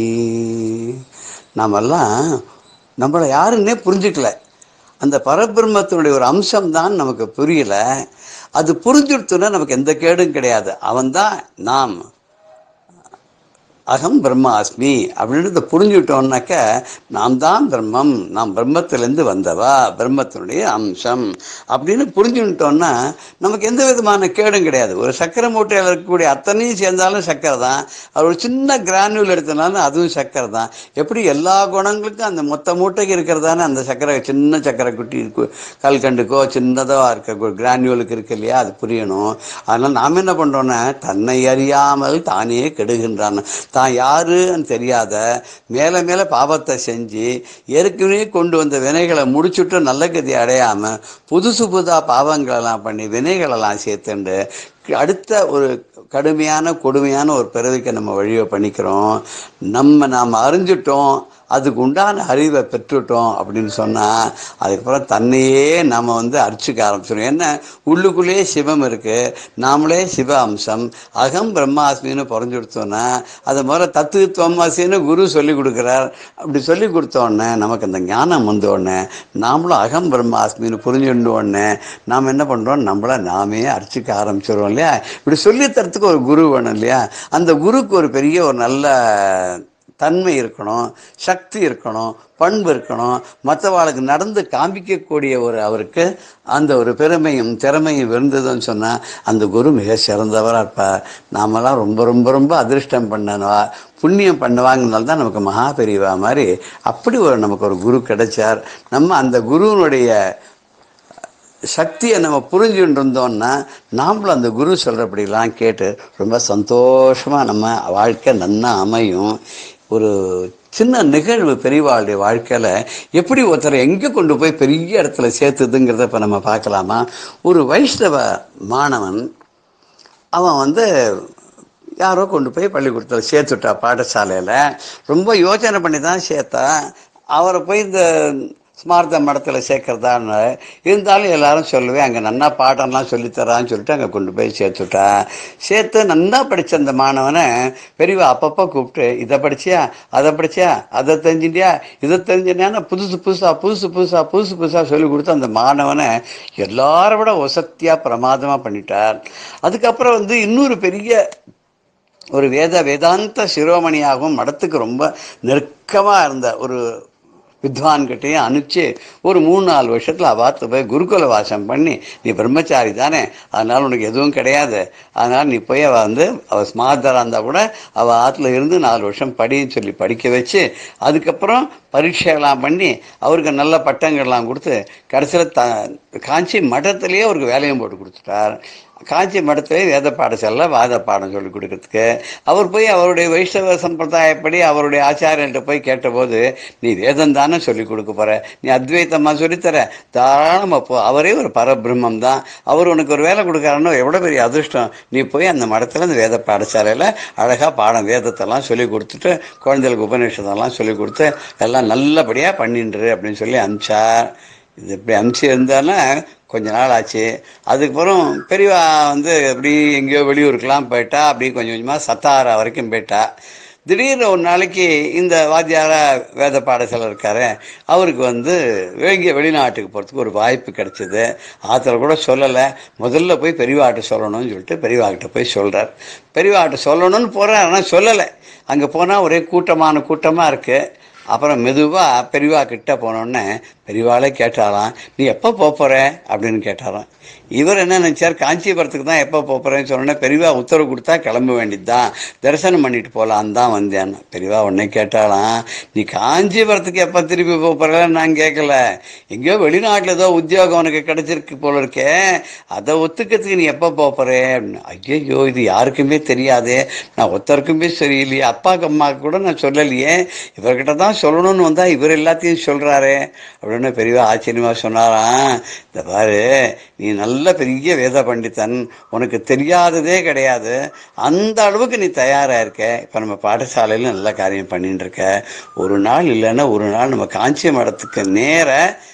நாமெல்லாம் நம்மளை யாருன்னே புரிஞ்சுக்கல. அந்த பரபிரம்மத்தினுடைய ஒரு அம்சம்தான் நமக்கு புரியல. அது புரிஞ்சுடுத்துனா நமக்கு எந்த கேடும் கிடையாது. அவன்தான் நாம். அகம் பிரம்மாஸ்மி அப்படின்றத புரிஞ்சுட்டோம்னாக்க நாம் தான் பிரம்மம், நாம் பிரம்மத்திலேருந்து வந்தவா, பிரம்மத்தினுடைய அம்சம் அப்படின்னு புரிஞ்சுட்டோம்னா நமக்கு எந்த விதமான கேடும் கிடையாது. ஒரு சக்கரை மூட்டையில் இருக்கக்கூடிய அத்தனையும் சேர்ந்தாலும் சக்கரை தான், அது ஒரு சின்ன கிரானியூல் எடுத்தனாலும் அதுவும் சக்கரை தான். எப்படி எல்லா குணங்களுக்கும் அந்த மொத்த மூட்டைக்கு இருக்கிறதானே அந்த சக்கரை, சின்ன சக்கரை குட்டி கல்கண்டுக்கோ சின்னதாக இருக்க கிரானியூலுக்கு இருக்கு இல்லையா, அது புரியணும். அதனால் நாம் என்ன பண்ணுறோன்னா தன்னை அறியாமல் தானே கெடுகின்றான். தான் யாருன்னு தெரியாத மேலே மேலே பாவத்தை செஞ்சு ஏற்கனவே கொண்டு வந்த வினைகளை முடிச்சுட்டு நல்ல கதி அடையாமல் புதுசு புதுதாக பாவங்களெல்லாம் பண்ணி வினைகளெல்லாம் சேர்த்துண்டு அடுத்த ஒரு கடுமையான கொடுமையான ஒரு பிறவிக்கு நம்ம வழியை பண்ணிக்கிறோம். நாம் அறிஞ்சிட்டோம், அதுக்கு உண்டான அறிவை பெற்றுட்டோம் அப்படின்னு சொன்னால் அதுக்கப்புறம் தன்னையே நம்ம அர்ச்சிக்க ஆரம்பிச்சிடும். என்ன, உள்ளுக்குள்ளேயே சிவம் இருக்குது, நாமளே சிவ அம்சம், அகம் பிரம்மாஸ்மின்னு புரிஞ்சுடுத்தோன்னா அது முதல்ல தத்துவமாசின்னு குரு சொல்லி கொடுக்குறார். அப்படி சொல்லி கொடுத்தோடனே நமக்கு அந்த ஞானம் வந்தோடனே நாமளும் அகம் பிரம்மாஸ்மின்னு புரிஞ்சுட்டோடனே நாம் என்ன பண்ணுறோம், நம்மளை நாமே அர்ச்சிக்க ஆரம்பிச்சிடுவோம் இல்லையா. இப்படி சொல்லித்தரத்துக்கு ஒரு குரு வேணும் இல்லையா. அந்த குருக்கு ஒரு பெரிய ஒரு நல்ல தன்மை இருக்கணும், சக்தி இருக்கணும், பண்பு இருக்கணும், மற்றவாளுக்கு நடந்து காண்பிக்கக்கூடிய அவருக்கு அந்த ஒரு பெருமையும் திறமையும் இருந்ததுன்னு சொன்னால் அந்த குரு மிக சிறந்தவராக இருப்பார். நாமெல்லாம் ரொம்ப ரொம்ப ரொம்ப அதிர்ஷ்டம் பண்ணவா, புண்ணியம் பண்ணுவாங்கனால தான் நமக்கு மகா பெரியவா மாதிரி அப்படி நமக்கு ஒரு குரு கிடைச்சார். நம்ம அந்த குருவினுடைய சக்தியை நம்ம புரிஞ்சுட்டு இருந்தோம்னா நாமளும் அந்த குரு சொல்கிறபடிலாம் கேட்டு ரொம்ப சந்தோஷமாக நம்ம வாழ்க்கை நன்னா அமையும். ஒரு சின்ன நிகழ்வு பெரியவாளுடைய வாழ்க்கையில் எப்படி ஒருத்தரை எங்கே கொண்டு போய் பெரிய இடத்துல சேர்த்துதுங்கிறத இப்போ நம்ம பார்க்கலாமா. ஒரு வைஷ்ணவ மாணவன் அவன் யாரோ கொண்டு போய் பள்ளிக்கூடத்தில் சேர்த்துட்டா, பாடசாலையில் ரொம்ப யோசனை பண்ணி தான் சேர்த்தா. அவரை போய் இந்த ஸ்மார்த்த மடத்தில் சேர்க்கறதான்னு இருந்தாலும் எல்லாரும் சொல்லுவேன், அங்கே நன்னா பாட்டம்லாம் சொல்லித்தரான்னு சொல்லிட்டு அங்கே கொண்டு போய் சேர்த்துட்டா. சேர்த்து நன்னா படித்த அந்த மாணவனை பெரியவா அப்பப்போ கூப்பிட்டு இதை படிச்சியா, அதை படிச்சியா, அதை தெரிஞ்சுட்டியா, இதை தெரிஞ்சுட்டியான்னு புதுசு புதுசாக சொல்லி கொடுத்து அந்த மாணவனை எல்லாரை விட வசத்தியாக பிரமாதமாக பண்ணிட்டார். அதுக்கப்புறம் இன்னொரு பெரிய ஒரு வேதாந்த சிரோமணியாகவும் மடத்துக்கு ரொம்ப நெருக்கமாக இருந்த ஒரு வித்வான்கிட்டையும் அனுப்பிச்சு ஒரு 3-4 வருஷத்தில் அவாத்து போய் குருகுல வாசம் பண்ணி, நீ பிரம்மச்சாரி தானே, அதனால் உனக்கு எதுவும் கிடையாது, அதனால் நீ போய் அவள் ஸ்மார்த்தராக இருந்தால் கூட அவள் ஆற்றுல இருந்து 4 வருஷம் படின்னு சொல்லி படிக்க வச்சு அதுக்கப்புறம் பரீட்சையெல்லாம் பண்ணி அவருக்கு நல்ல பட்டங்கள்லாம் கொடுத்து கடைசியில் காஞ்சி மடத்துலேயே அவருக்கு வேலையும் போட்டு கொடுத்துட்டார். காஞ்சி மடத்திலே வேத பாடசாலையில் வாத பாடம் சொல்லிக் கொடுக்கறதுக்கு அவர் போய் அவருடைய வைஷ்ணவ சம்பிரதாயப்படி அவருடைய ஆச்சாரியன்ட்ட போய் கேட்டபோது, நீ வேதம் தானே சொல்லிக் கொடுக்க போகிற, நீ அத்வைத்தமாக சொல்லித்தர, தாராளமாக போ, அவரே ஒரு பரபிரம்மம் தான், அவர் உனக்கு ஒரு வேலை கொடுக்குறாருன்னு எவ்வளோ பெரிய அதிர்ஷ்டம், நீ போய் அந்த மடத்தில் அந்த வேத பாடசாலையில் அழகாக பாடம் வேதத்தெல்லாம் சொல்லி கொடுத்துட்டு குழந்தைகளுக்கு உபநிஷதெல்லாம் சொல்லி கொடுத்து எல்லாம் நல்லபடியாக பண்ணின்று அப்படின்னு சொல்லி அனுப்பிச்சார். இது இப்படி அனுப்பிச்சி இருந்தாலும் கொஞ்ச நாள் ஆச்சு. அதுக்கப்புறம் பெரியவா அப்படி எங்கேயோ வெளியூருக்கெலாம் போயிட்டா, அப்படி கொஞ்சம் கொஞ்சமாக சத்தாரா வரைக்கும் போயிட்டா. திடீர்னு ஒரு நாளைக்கு இந்த வாத்தியார வேத பாடசாலை இருக்காரு, அவருக்கு வெளிநாட்டுக்கு போகிறதுக்கு ஒரு வாய்ப்பு கிடைச்சிது. ஆத்தில் கூட சொல்லலை, முதல்ல போய் பெரியவாட்ட சொல்லணும்னு சொல்லிட்டு பெரியவாக்கிட்ட போய் சொல்கிறார். பெரியவாட்ட சொல்லணும்னு போகிறார், ஆனால் சொல்லலை. அங்கே போனால் ஒரே கூட்டமாக இருக்குது. அப்புறம் மெதுவாக பெரியவா கிட்ட போனோடனே பெரியவாளே கேட்டாலாம், நீ எப்போ போகிற அப்படின்னு கேட்டாராம். இவர் என்ன நினச்சார், காஞ்சிபுரத்துக்கு தான் எப்போ போகிறேன்னு சொன்னோன்னே பெரியவா உத்தரவு கொடுத்தா கிளம்ப வேண்டியது தான், தரிசனம் பண்ணிட்டு போகலான் தான் வந்தேன். பெரியவா உடனே கேட்டாலாம், நீ காஞ்சிபுரத்துக்கு எப்போ திருப்பி போகிறேன்னு நான் கேட்கல, எங்கேயோ வெளிநாட்டில் ஏதோ உத்தியோகம் உனக்கு கிடைச்சிருக்கு போல இருக்கே, அதை ஒத்துக்கிறதுக்கு நீ எப்போ போகிற அப்படின்னு. ஐயோ, இது யாருக்குமே தெரியாதே, நான் ஒருத்தருக்குமே சரியில்லையே, அப்பாவுக்கு அம்மாவுக்கு கூட நான் சொல்லலையே, இவர்கிட்ட தான் சொல்லணும்னு வந்தால் இவர் எல்லாத்தையும் சொல்கிறாரு அப்படின்னு பெரியவா ஆச்சரியமாக சொன்னாராம். இந்த பாரு, நீ நல்ல பெரிய வேத பண்டிதன், உனக்கு தெரியாததே கிடையாது, அந்த அளவுக்கு நீ தயாராக இருக்க. இப்போ நம்ம பாடசாலையில் நல்ல காரியம் பண்ணிட்டு இருக்க. ஒரு நாள் இல்லைன்னா ஒரு நாள் நம்ம காஞ்சி மடத்துக்கு நேர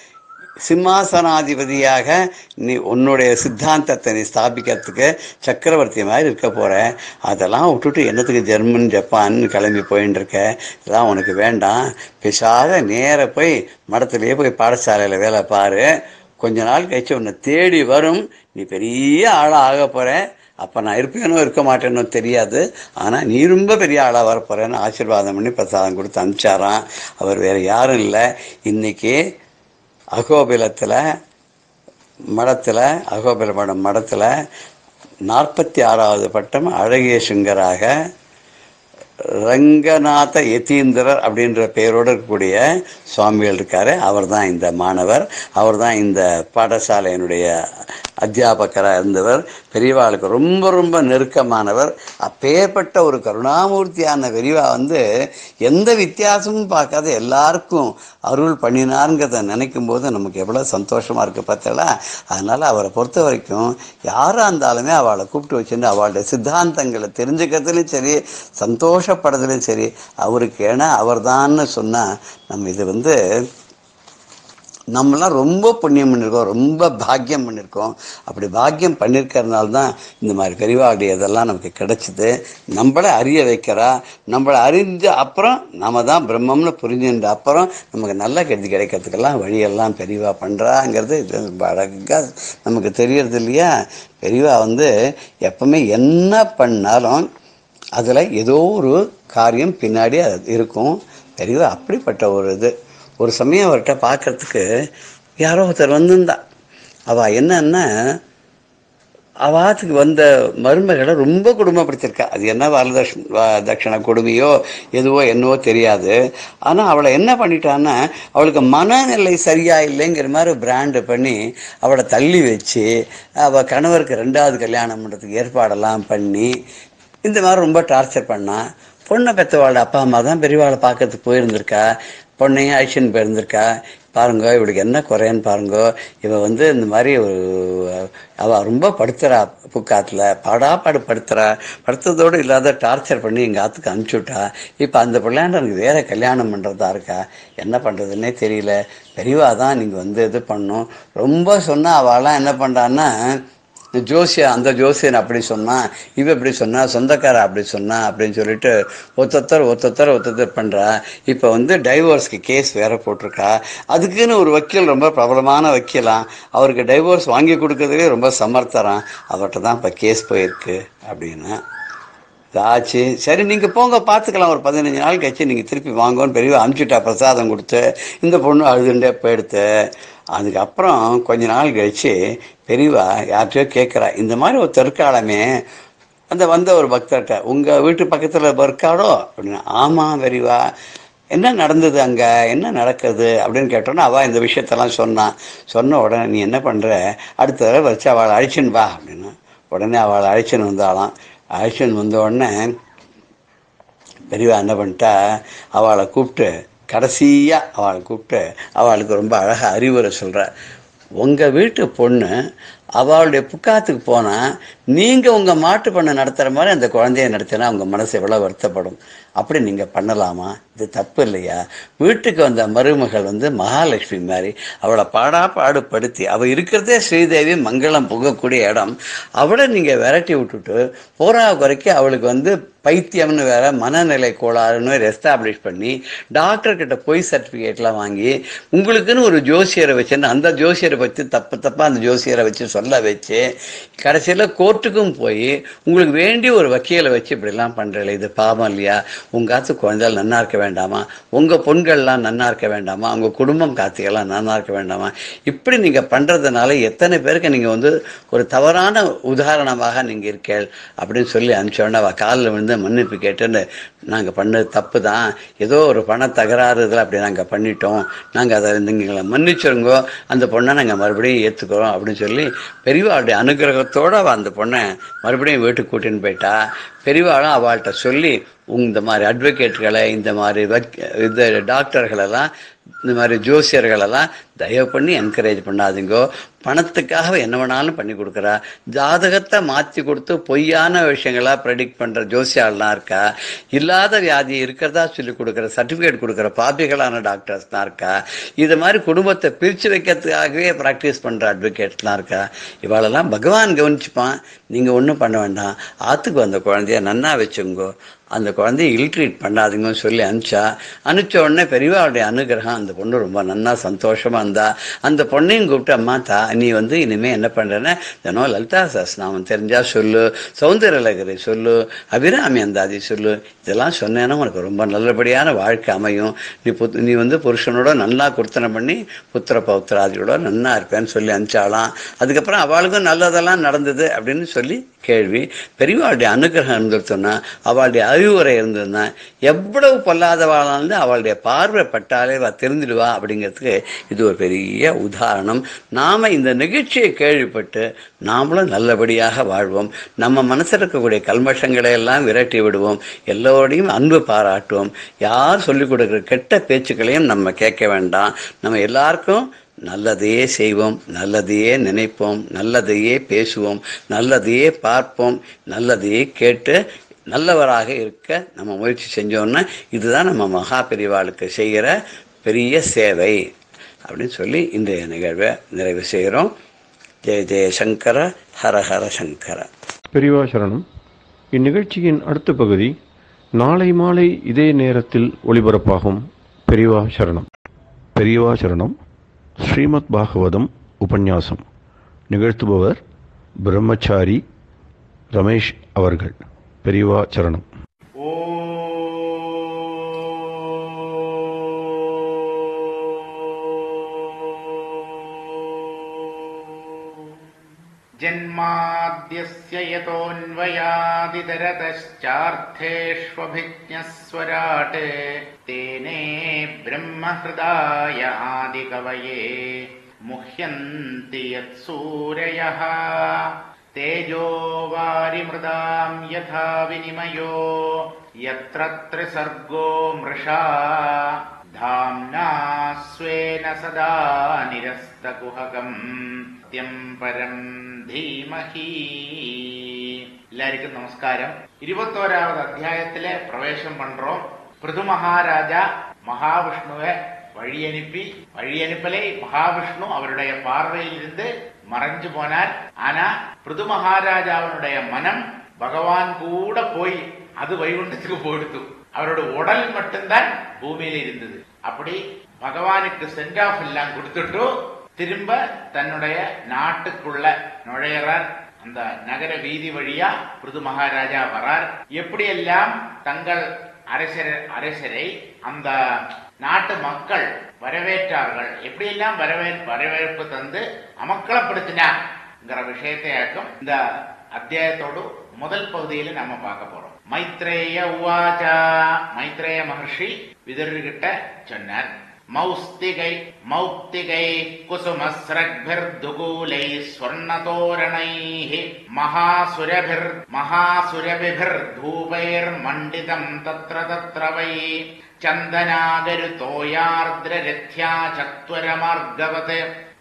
சிம்மாசனாதிபதியாக நீ உன்னுடைய சித்தாந்தத்தை நீ ஸ்தாபிக்கிறதுக்கு சக்கரவர்த்தி மாதிரி இருக்க போகிற. அதெல்லாம் விட்டுட்டு என்னத்துக்கு ஜெர்மன் ஜப்பான் கிளம்பி போயின்னு இருக்க, இதெல்லாம் உனக்கு வேண்டாம். பேசாத நேர போய் மடத்துலேயே போய் பாடசாலையில் வேலை பாரு, கொஞ்ச நாள் கழிச்சு உன்னை தேடி வரும், நீ பெரிய ஆளாக ஆக போகிற, அப்போ நான் இருப்பேனோ இருக்க மாட்டேனோ தெரியாது, ஆனால் நீ ரொம்ப பெரிய ஆளாக வரப்போகிறேன்னு ஆசீர்வாதம் பண்ணி பிரசாதம் கொடுத்து அனுப்பிச்சாராம். அவர் வேறு யாரும் இல்லை, இன்றைக்கி அகோபிலத்தில் அகோபில மடத்தில் 46வது பட்டம் அழகிய சிங்கராக ரங்கநாத யதீந்திரர் அப்படின்ற பெயரோடு இருக்கக்கூடிய சுவாமிகள் இருக்கார். அவர் தான் இந்த மாணவர், அவர் தான் இந்த பாடசாலையினுடைய அத்தியாபகராக இருந்தவர், பெரியவாளுக்கு ரொம்ப ரொம்ப நெருக்கமானவர். அப்பேற்பட்ட ஒரு கருணாமூர்த்தியான பெரியவா எந்த வித்தியாசமும் பார்க்காத எல்லாருக்கும் அருள் பண்ணினாருங்கிறத நினைக்கும் போது நமக்கு எவ்வளோ சந்தோஷமாக இருக்குது பார்த்தீங்களா. அதனால் அவரை பொறுத்த வரைக்கும் யாராக இருந்தாலுமே அவளை கூப்பிட்டு வச்சுட்டு அவளுடைய சித்தாந்தங்களை தெரிஞ்சுக்கிறதுலையும் சரி, சந்தோஷப்படுறதுலையும் சரி, அவருக்கு ஏன்னா அவர் தான்னு சொன்னால் நம்ம இது நம்மளாம் ரொம்ப புண்ணியம் பண்ணியிருக்கோம், ரொம்ப பாக்கியம் பண்ணியிருக்கோம். அப்படி பாக்கியம் பண்ணியிருக்கிறதுனால தான் இந்த மாதிரி பெரியவாளுடைய இதெல்லாம் நமக்கு கிடைச்சிது. நம்மளை அறிய வைக்கிறா, நம்மளை அறிஞ்ச அப்புறம் நம்ம தான் பிரம்மம்னு புரிஞ்சுன்ற அப்புறம் நமக்கு நல்ல கருதி கிடைக்கிறதுக்கெல்லாம் வழியெல்லாம் பெரியவா பண்ணுறாங்கிறது இது அழகாக நமக்கு தெரியறது இல்லையா. பெரியவா எப்பவுமே என்ன பண்ணாலும் அதில் ஏதோ ஒரு காரியம் பின்னாடி அது இருக்கும். பெரியவா அப்படிப்பட்ட ஒரு சமயம் அவர்கிட்ட பார்க்கறதுக்கு யாரோ ஒருத்தர் வந்திருந்தா. அவள் என்னன்னா அவாத்துக்கு வந்த மருமகளை ரொம்ப கொடுமைப்படுத்திருக்கா. அது என்ன வரதட்சணை கொடுமையோ எதுவோ என்னவோ தெரியாது. ஆனால் அவளை என்ன பண்ணிட்டான்னா அவளுக்கு மனநிலை சரியா இல்லைங்கிற மாதிரி பிராண்டு பண்ணி அவளை தள்ளி வச்சு அவள் கணவருக்கு 2வது கல்யாணம் பண்ணுறதுக்கு ஏற்பாடெல்லாம் பண்ணி இந்த மாதிரி ரொம்ப டார்ச்சர் பண்ணா. பொண்ணை பெற்றவாளோட அப்பா அம்மா தான் பெரியவாளை பார்க்கறதுக்கு போயிருந்திருக்கா, பொண்ணையும் அழிச்சுன்னு போயிருந்திருக்கா. பாருங்கோ இவளுக்கு என்ன குறையன்னு பாருங்கோ, இவள் இந்த மாதிரி அவள் ரொம்ப படுத்துறா, புக்காத்தில் படுத்துறதோடு இல்லாத டார்ச்சர் பண்ணி எங்கள் ஆற்றுக்கு அனுப்பிச்சுட்டா. இப்போ அந்த பிள்ளைண்ட எனக்கு வேறு கல்யாணம் பண்ணுறதா இருக்கா, என்ன பண்ணுறதுன்னே தெரியல. பெரியவா தான் நீங்கள் இது பண்ணணும் ரொம்ப சொன்னால் அவளாம் என்ன பண்ணுறான்னா அந்த ஜோசியன் அப்படி சொன்னான், இவ இப்படி சொன்னா, சொந்தக்கார அப்படி சொன்னா அப்படின்னு சொல்லிட்டு ஒருத்தர் பண்ணுறா. இப்போ டைவோர்ஸ்க்கு கேஸ் வேற போட்டிருக்கா. அதுக்குன்னு ஒரு வக்கீல், ரொம்ப பிரபலமான வக்கீலாம், அவருக்கு டைவோர்ஸ் வாங்கி கொடுக்கறதுலே ரொம்ப சமர்த்தரான். அவர்கிட்ட தான் இப்போ கேஸ் போயிருக்கு அப்படின்னு ஆச்சு. சரி நீங்கள் போங்க பார்த்துக்கலாம், ஒரு 15 நாள் கழிச்சு நீங்கள் திருப்பி வாங்கன்னு பெரியவா அனுப்பிச்சுட்டா. பிரசாதம் கொடுத்து இந்த பொண்ணு அழுதுண்டே போயிடுத்து. அதுக்கப்புறம் கொஞ்ச நாள் கழிச்சு பெரியவா யார்கிட்டயோ கேட்குறா, இந்த மாதிரி ஒரு தெற்காலமே வந்த ஒரு பக்தர்கிட்ட, உங்கள் வீட்டு பக்கத்தில் இருக்காடோ அப்படின்னா. ஆமாம் பெரியவா, என்ன நடந்தது அங்கே, என்ன நடக்குது அப்படின்னு கேட்டோன்னா அவள் இந்த விஷயத்தெல்லாம் சொன்ன உடனே நீ என்ன பண்ணுற, அடுத்த தடவை வச்சு அவளை அழிச்சுன்னு வா அப்படின்னா. உடனே அவளை அழிச்சுன்னு வந்தாலாம். அழிச்சுன்னு வந்த உடனே பெரியவா என்ன பண்ணிட்டா, அவளை கூப்பிட்டு கடைசியாக அவளுக்கு ரொம்ப அழகாக அறிவுரை சொல்கிற. உங்கள் வீட்டு பொண்ணு அவளுடைய புக்காத்துக்கு போனால் நீங்கள் உங்கள் மாட்டு பண்ணை நடத்துகிற மாதிரி அந்த குழந்தைய நடத்தினா உங்கள் மனசு எவ்வளோ வருத்தப்படும். அப்படி நீங்கள் பண்ணலாமா? இது தப்பு இல்லையா? வீட்டுக்கு வந்த மருமகள் மகாலட்சுமி மாதிரி அவளை பாடுபடுத்தி அவள் இருக்கிறதே ஸ்ரீதேவி மங்களம் புகக்கூடிய இடம், அவளை நீங்கள் விரட்டி விட்டுட்டு போரா குறைக்கு அவளுக்கு பைத்தியம்னு வேற மனநிலை கோளாறுன்னு எஸ்டாப்ளிஷ் பண்ணி டாக்டர்கிட்ட போய் சர்டிஃபிகேட்லாம் வாங்கி உங்களுக்குன்னு ஒரு ஜோசியரை வச்சுன்னு அந்த ஜோசியரை பற்றி தப்பாக அந்த ஜோசியரை வச்சு சொல்ல வச்சு கடைசியில் கோர்ட்டுக்கும் போய் உங்களுக்கு வேண்டிய ஒரு வக்கீலை வச்சு இப்படிலாம் பண்ணுறீங்களே, இது பாவம் இல்லையா? உங்கள் காத்து குழந்தைகள் நன்னா இருக்க வேண்டாமா? உங்கள் பொண்கள்லாம் நன்னா இருக்க வேண்டாமா? உங்கள் குடும்பம் காத்துக்கெல்லாம் நன்னா இருக்க வேண்டாமா? இப்படி நீங்கள் பண்ணுறதுனால எத்தனை பேருக்கு நீங்கள் ஒரு தவறான உதாரணமாக நீங்கள் இருக்கீள் அப்படின்னு சொல்லி அனுப்பிச்சோன்னா அவள் காலில் மன்னிப்பு கேட்டுன்னு, நாங்கள் பண்ணது தப்பு தான், ஏதோ ஒரு பண தகராறு இதில் அப்படி நாங்கள் பண்ணிட்டோம், நாங்கள் அதை நீங்களை மன்னிச்சிருங்கோ, அந்த பொண்ணை நாங்கள் மறுபடியும் ஏற்றுக்கிறோம் அப்படின்னு சொல்லி பெரியவாளுடைய அனுகிரகத்தோடு அவள் அந்த பொண்ணை மறுபடியும் வீட்டுக்கு கூட்டின்னு போயிட்டா. பெரியவாளும் அவள்கிட்ட சொல்லி இந்த மாதிரி அட்வொகேட்டுகளை, இந்த மாதிரி டாக்டர்களெல்லாம், இந்த மாதிரி ஜோசியர்களெல்லாம் தயவு பண்ணி என்கரேஜ் பண்ணாதீங்கோ. பணத்துக்காக என்ன வேணாலும் பண்ணி கொடுக்குறா. ஜாதகத்தை மாற்றி கொடுத்து பொய்யான விஷயங்களாக ப்ரெடிக்ட் பண்ணுற ஜோசியாலாம் இருக்கா. இல்லாத வியாதி இருக்கிறதா சொல்லி கொடுக்குற சர்டிஃபிகேட் கொடுக்குற பாபிகளான டாக்டர்ஸ்லாம் இருக்கா. இது மாதிரி குடும்பத்தை பிரித்து வைக்கிறதுக்காகவே ப்ராக்டிஸ் பண்ணுற அட்வொகேட்ஸ்லாம் இருக்கா. இவாளெல்லாம் பகவான் கவனிச்சுப்பான், நீங்கள் ஒன்றும் பண்ண வேண்டாம், ஆற்றுக்கு வந்த குழந்தைய நன்னா வச்சுங்கோ அந்த குழந்தைய இல்ட்ரீட் பண்ணாதீங்கன்னு சொல்லி அனுப்பிச்ச உடனே பெரியவாளுடைய அனுகிரகம் அந்த பொண்ணு ரொம்ப நன்னா சந்தோஷமாக இருந்தா. அந்த பொண்ணையும் கூப்பிட்டு, அம்மா நீ இனிமேல் என்ன பண்ணுறேன்னா தினம் லலிதா சஹஸ்ரநாமம் தெரிஞ்சா சொல்லு, சௌந்தரலகரி சொல்லு, அபிராமி அந்தாதி சொல்லு, இதெல்லாம் சொன்னேன்னா உனக்கு ரொம்ப நல்லபடியான வாழ்க்கை அமையும். நீ புருஷனோட நல்லா குர்த்தனை பண்ணி புத்திர பௌத்திராதியோட நன்னா இருப்பேன்னு சொல்லி அனுப்பிச்சாலாம். அதுக்கப்புறம் அவளுக்கும் நல்லதெல்லாம் நடந்தது அப்படின்னு சொல்லி கேள்வி. பெரியவாளுடைய அனுகிரகம் இருந்துருத்தோன்னா, அவளுடைய அறிவுரை இருந்ததுன்னா எவ்வளவு பொல்லாதவாளானது அவளுடைய பார்வை பட்டாலே தெரிஞ்சிடுவா. அப்படிங்கிறதுக்கு இது ஒரு பெரிய உதாரணம். நாம் இந்த நிகழ்ச்சியை கேள்விப்பட்டு நாமளும் நல்லபடியாக வாழ்வோம். நம்ம மனசில் இருக்கக்கூடிய கல்மஷங்களை எல்லாம் விரட்டி விடுவோம். எல்லோரையும் அன்பு பாராட்டுவோம். யார் சொல்லிக் கொடுக்குற கெட்ட பேச்சுக்களையும் நம்ம கேட்க வேண்டாம். நம்ம எல்லாருக்கும் நல்லதையே செய்வோம், நல்லதையே நினைப்போம், நல்லதையே பேசுவோம், நல்லதையே பார்ப்போம், நல்லதையே கேட்டு நல்லவராக இருக்க நம்ம முயற்சி செஞ்சோன்னா இதுதான் நம்ம மகா பெரிவாளுக்கு செய்கிற பெரிய சேவை அப்படின்னு சொல்லி இன்றைய நிகழ்வை நிறைவு செய்கிறோம். ஜெய ஜெய சங்கர, ஹர ஹர சங்கர. பெரியவா சரணம். இந்நிகழ்ச்சியின் அடுத்த பகுதி நாளை மாலை இதே நேரத்தில் ஒளிபரப்பாகும். பெரியவா சரணம். பெரியவா சரணம். ஸ்ரீமத் பாகவதம் உபன்யாசம் நிகழ்த்துபவர் பிரம்மச்சாரி ரமேஷ் அவர்கள். பெரியவா சரணம். ஜன்மாத்யஸ்ய யதோன்வயாதிதரதச்சார்த்தேஷ்வபிஜ்ஞஸ்வராட் தேனே பிரம்மஹ்ருதாய ஆதிகவயே முஹ்யந்தி யத்சூரயः தேஜோ வாரிமிருதாம் யதா விநிமயோ யத்ர த்ரிசர்கோ மிருஷா தாம்னா ஸ்வேன சதா நிரஸ்தகுஹகம் பரம் ധീമഹി. எல்லாருக்கும் நமஸ்காரம். 21வது அத்தியாயத்திலே பிரவேசம் பண்றோம். பிருது மகாராஜா மகாவிஷ்ணுவை வழி அனுப்பலை மகாவிஷ்ணு அவருடைய பார்வையில் இருந்து மறைஞ்சு போனார். ஆனா பிருது மகாராஜாவுடைய மனம் பகவான் கூட போய் அது வைகுண்டத்துக்கு போயிடுத்து. அவரோட உடல் மட்டும்தான் பூமியில இருந்தது. அப்படி பகவானுக்கு சென்ட் ஆஃப் எல்லாம் கொடுத்துட்டு திரும்ப தன்னுடைய நாட்டுக்குள்ள நுழையிறார். அந்த நகர வீதி வழியா பிருது மகாராஜா வரார். எப்படியெல்லாம் தங்கள் அரசரை அந்த நாட்டு மக்கள் வரவேற்றார்கள், எப்படியெல்லாம் வரவேற்பு தந்து அமக்களப்படுத்தினார் விஷயத்தையாக்கும் இந்த அத்தியாயத்தோடு முதல் பகுதியில நம்ம பார்க்க போறோம். மைத்ரேய உவாச்சா. மைத்ரேய மகர்ஷி விதுரர்கிட்ட சொன்னார், மௌக்திகை குசுமஸ்ரக்பிர்துகூலை ஸ்வர்ணதோரணைः மகாசுரபிர் தூபைர் மண்டிதம் தத்ர தத்ர வை சந்தனாகருதோயார்த்ரரத்யா சத்வரமார்கவத்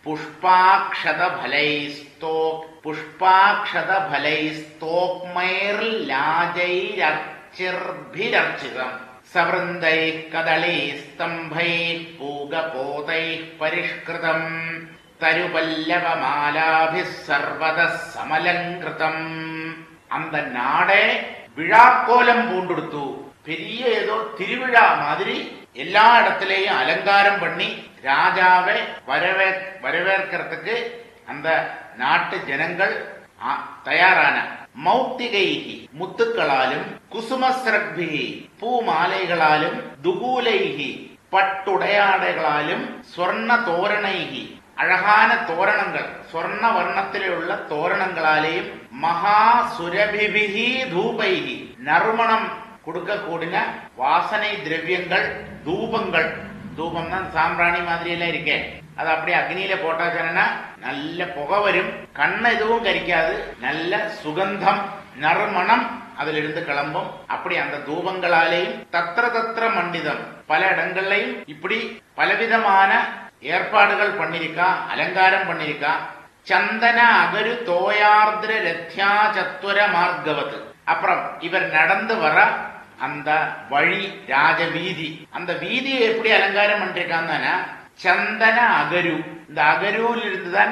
புஷ்பாக்ஷதபலைஸ்தோக்மைர்லாஜைரர்ச்சிர்பிரர்ச்சிதம் சவ்ருந்தைः கதளைஸ்தம்பைः பூகபோதைः பரிஷ்கிருதம் தருபல்லவமாலாபிஸ் சர்வதः சமலங்கிருதம். அந்த நாடே விழாக்கோலம் பூண்டுடுத்து. பெரிய ஏதோ திருவிழா மாதிரி எல்லா இடத்திலேயும் அலங்காரம் பண்ணி ராஜாவை வரவேற்கிறதுக்கு அந்த நாட்டு ஜனங்கள் தயாரான. மௌக்திகைகி முத்துக்களாலும், குசுமஸ்ரக்பிகி பூ மாலைகளாலும், துகூலைகி பட்டுடையாடைகளாலும், ஸ்வர்ண தோரணைகி அழகான தோரணங்கள் ஸ்வர்ண வர்ணத்திலே உள்ள தோரணங்களாலேயும், மகா சுரபிபிகி தூபைகி நறுமணம் கொடுக்கக்கூடிய வாசனை திரவியங்கள், தூபங்கள். தூபம் தான் சாம்பிராணி மாதிரி எல்லாம் இருக்கேன். அது அப்படியே அக்னியில போட்டாச்சுன்னா நல்ல புகை வரும், கண்ணை எதுவும் கரிக்காது, நல்ல சுகந்தம் நறுமணம் அதுல இருந்து கிளம்பும். அப்படி அந்த தூபங்களாலேயும் தத்திர தத்திர மண்டிதம் பல இடங்கள்லையும் இப்படி பலவிதமான ஏற்பாடுகள் பண்ணிருக்கா, அலங்காரம் பண்ணிருக்கா. சந்தன அகரு தோயார்திர ரத்யா சத்வர மார்கவத். அப்புறம் இவர் நடந்து வர அந்த வழி ராஜ வீதி, அந்த வீதியை எப்படி அலங்காரம் பண்ணிருக்காங்கன்னா சந்தன அகரு. இந்த அகருவில் இருந்துதான்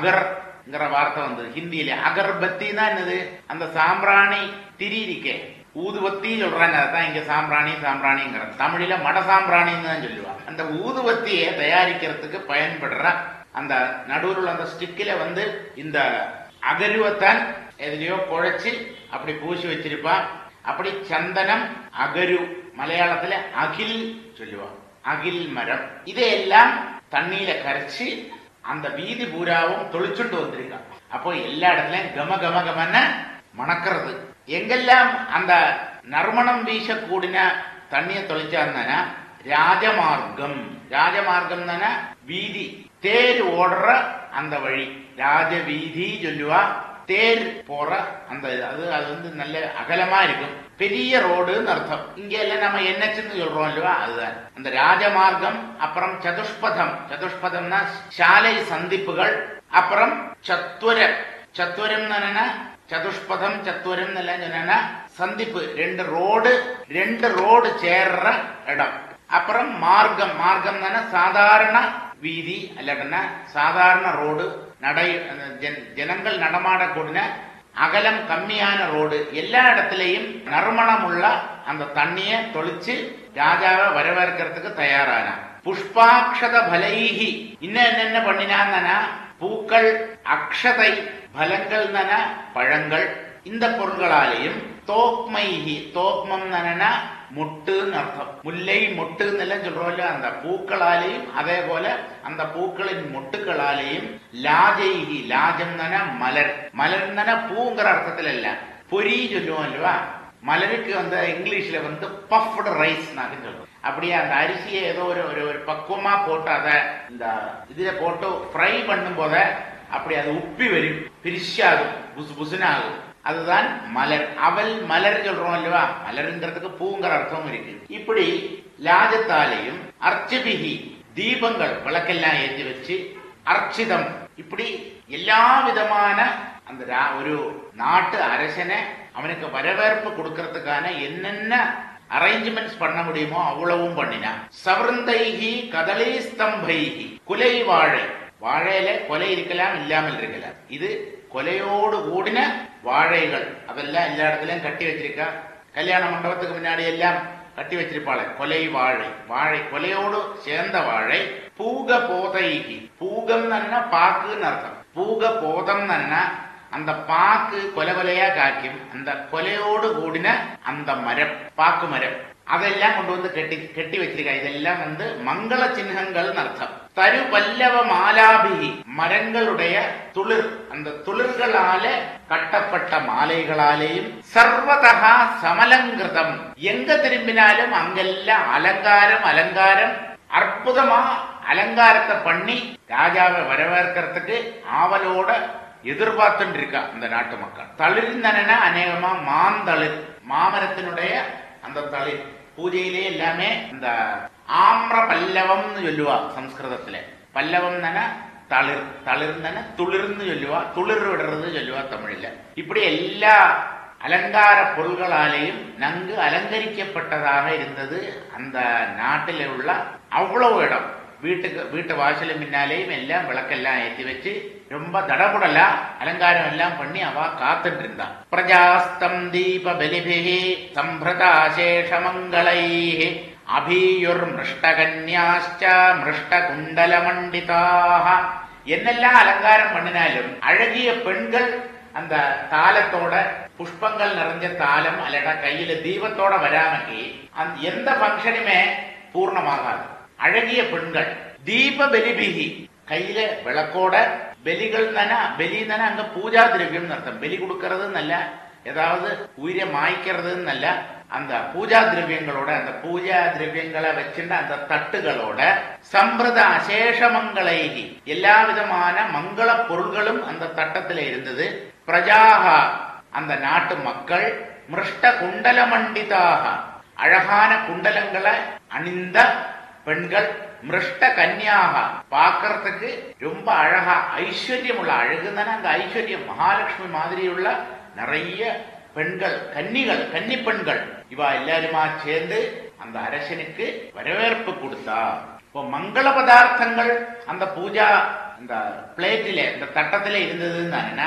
அகர்ங்கிற வார்த்தை வந்தது ஹிந்தியில. அகர்பத்தி தான் என்னது, அந்த சாம்பிராணி திரி இருக்கே ஊதுவத்தி சொல்றாங்க. அதான் இங்க சாம்பிராணி சாம்பிராணிங்கிற தமிழில மட சாம்பிராணின்னு தான் சொல்லுவாங்க. அந்த ஊதுவத்தியை தயாரிக்கிறதுக்கு பயன்படுற அந்த நடுவில் அந்த ஸ்டிக்கில இந்த அகருவத்தான் எதுலயோ குழைச்சு அப்படி பூசி வச்சிருப்பான். அப்படி சந்தனம் அகரு, மலையாளத்துல அகில் சொல்லுவான், அகில் மரம். இதையெல்லாம் தண்ணியில கரைச்சு அந்த வீதி பூராவும் தொளிச்சுண்டு வந்திருக்கான். அப்போ எல்லா இடத்துலயும் கம கம கமன்னு மணக்கிறது. எங்கெல்லாம் அந்த நறுமணம் வீசக்கூடின தண்ணியை தொளிச்சாருன்னா ராஜமார்க்கம். ராஜமார்க்கம் தானே வீதி, தேர் ஓடுற அந்த வழி ராஜ வீதி சொல்லுவா. தேர் போற அந்த அது நல்ல அகலமா இருக்கும், பெரிய ரோடுன்னு அர்த்தம். இங்க எல்லாம் நம்ம என்னச்சுன்னு சொல்றோம் இல்லவா, அதுதான் அந்த ராஜமார்க்கம். அப்புறம் சதுஷ்பதம், சதுஷ்பதம்னா சாலை சந்திப்புகள். அப்புறம் சத்வரம், சத்வரம் சதுஷ்பதம் சத்வரம் சொன்னா சந்திப்பு, ரெண்டு ரோடு சேர்ற இடம். அப்புறம் மார்க்கம், மார்க்கம் சாதாரண வீதி அல்லதுன்னா சாதாரண ரோடு, ஜனங்கள் நடமாடக்கூடிய அகலம் கம்மியான ரோடு. எல்லா இடத்திலையும் நறுமணம் உள்ள அந்த தண்ணிய தொளிச்சு ராஜாவை வரவேற்கிறதுக்கு தயாரான. புஷ்பாட்சத பலைஹி, இன்னும் என்னென்ன பண்ணினாங்கன்னா பூக்கள், அக்ஷதை, பலங்கள் பழங்கள், இந்த பொருள்களாலேயும் தோக்மைஹி, தோக்மம் முட்டுன்னு அர்த்தம், முல்லை மொட்டுன்னு எல்லாம் சொல்றோம்ல, அந்த பூக்களாலேயும் அதே போல அந்த பூக்களின் மொட்டுக்களாலேயும் லாஜைஹி, லாஜம் மலர், மலர் பூங்கிற அர்த்தத்துல இல்ல, பொரி சொல்லுவோம் இல்லவா. மலருக்கு இங்கிலீஷ்ல பஃப்டு ரைஸ் சொல்லுவோம். அப்படியே அந்த அரிசியை ஏதோ ஒரு பக்குவமா போட்டு அதை இந்த இதுல போட்டு ஃப்ரை பண்ணும் போத அப்படி அது உப்பி வரும், பிரிஷாகும், புசு புசுனாகும். அதுதான் மலர். அவல் மலர் சொல்றோம் இல்லவா, மலர்ன்றதுக்கு பூங்கிற அர்த்தம் இருக்கு. இப்படி லாஜத்தாலையும் அர்ச்சிபிகி, தீபங்கள் விளக்கெல்லாம் ஏற்றி வச்சு அர்ச்சிதம், இப்படி எல்லா விதமான அந்த ஒரு நாட்டு அரசனை அவனுக்கு வரவேற்பு கொடுக்கறதுக்கான என்னென்ன அரேஞ்ச்மெண்ட்ஸ் பண்ண முடியுமோ அவ்வளவும் பண்ணினா. சவர்ந்தைகி கதளி ஸ்தம்பைகி, குலை வாழை, வாழையில கொலை இருக்கலாம் இல்லாமல் இருக்கலாம், இது கொலையோடு கூடின வாழைகள், அதெல்லாம் எல்லா இடத்துலயும் கட்டி வச்சிருக்கா. கல்யாண மண்டபத்துக்கு முன்னாடி எல்லாம் கட்டி வச்சிருப்பாள் கொலை வாழை, வாழை கொலையோடு சேர்ந்த வாழை. பூக போதைகி, பூகம் பாக்குன்னு அர்த்தம், பூக போதம் அந்த பாக்கு கொலை கொலையா காய்க்கும், அந்த கொலையோடு கூடின அந்த மரம், பாக்கு மரம், அதெல்லாம் கொண்டு கட்டி வச்சிருக்கா. இதெல்லாம் மங்கள சின்னங்கள் அர்த்தம். தரு பல்லவ மாலாபிகி, மரங்களுடைய துளிர், அந்த துளிர்களால கட்டப்பட்ட மாலைகளாலேயும். சர்வதகா சமலங்கிருதம், எங்க திரும்பினாலும் அங்கெல்லாம் அலங்காரம், அலங்காரம், அற்புதமா அலங்காரத்தை பண்ணி ராஜாவை வரவேற்கிறதுக்கு ஆவலோட எதிர்பார்த்துட்டு இருக்கா இந்த நாட்டு மக்கள். தளிர்ந்தன அநேகமா மாந்தளிர், மாமரத்தினுடைய அந்த தளிர். பூஜையிலே எல்லாமே இந்த ஆம்ர பல்லவம்னு சொல்லுவா சம்ஸ்கிருதத்துல. பல்லவம் தளிர், தளிர்ந்தன துளிர்ந்து சொல்லுவா, துளிர் விடுறது சொல்லுவா தமிழ்ல. இப்படி எல்லா அலங்கார பொருள்களாலேயும் நன்கு அலங்கரிக்கப்பட்டதாக இருந்தது அந்த நாட்டில் உள்ள அவ்வளவு இடம். வீட்டு வாசல் முன்னாலேயும் எல்லாம் விளக்கெல்லாம் ஏற்றி வச்சு ரொம்ப தடபுடலா அலங்காரம் எல்லாம் பண்ணி அவ காத்துட்டு இருந்தா. பிரஜாஸ்தம் தீப பலிபிஹி சம்பிரதாசேஷ மங்களைஹி அபீயுர் மிருஷ்டகன்யாச்ச மிருஷ்ட குண்டல மண்டிதாக. என்னெல்லாம் அலங்காரம் பண்ணினாலும் அழகிய பெண்கள் அந்த தாளத்தோட, புஷ்பங்கள் நிறைஞ்ச தாளம் அல்லடா கையில தீபத்தோட வராமக்கி அந்த எந்த பங்கனுமே பூர்ணமாகாது. அழகிய பெண்கள் தீப பலிபிகி, கையில விளக்கோட, பலிகள் பலி அங்க பூஜா திரவியம் அர்த்தம். பலி கொடுக்கறது நல்ல, ஏதாவது உயிரை மாய்க்கிறது நல்ல, அந்த பூஜா திரவியங்களோட, அந்த பூஜா திரவியங்களை வச்சுட்டு அந்த தட்டுகளோட, சம்பிரத அசேஷமங்களைகி, எல்லா விதமான மங்கள பொருள்களும் அந்த தட்டத்தில் இருந்தது. பிரஜாகா, அந்த நாட்டு மக்கள், மிருஷ்ட குண்டல மண்டிதாக, அழகான குண்டலங்களை அணிந்த பெண்கள், மிருஷ்ட கன்யாக, பார்க்கறதுக்கு ரொம்ப அழகா ஐஸ்வர்யம் உள்ள, அழகு அங்க ஐஸ்வர்யம், மகாலட்சுமி மாதிரியுள்ள நிறைய பெண்கள், கன்னிகள், கன்னி பெண்கள், இவா எல்லாருமா சேர்ந்து அந்த அரசனுக்கு வரவேற்பு கொடுத்தா. இப்போ மங்கள பதார்த்தங்கள் அந்த பூஜா அந்த பிளேட்டில, இந்த தட்டத்தில இருந்ததுன்னு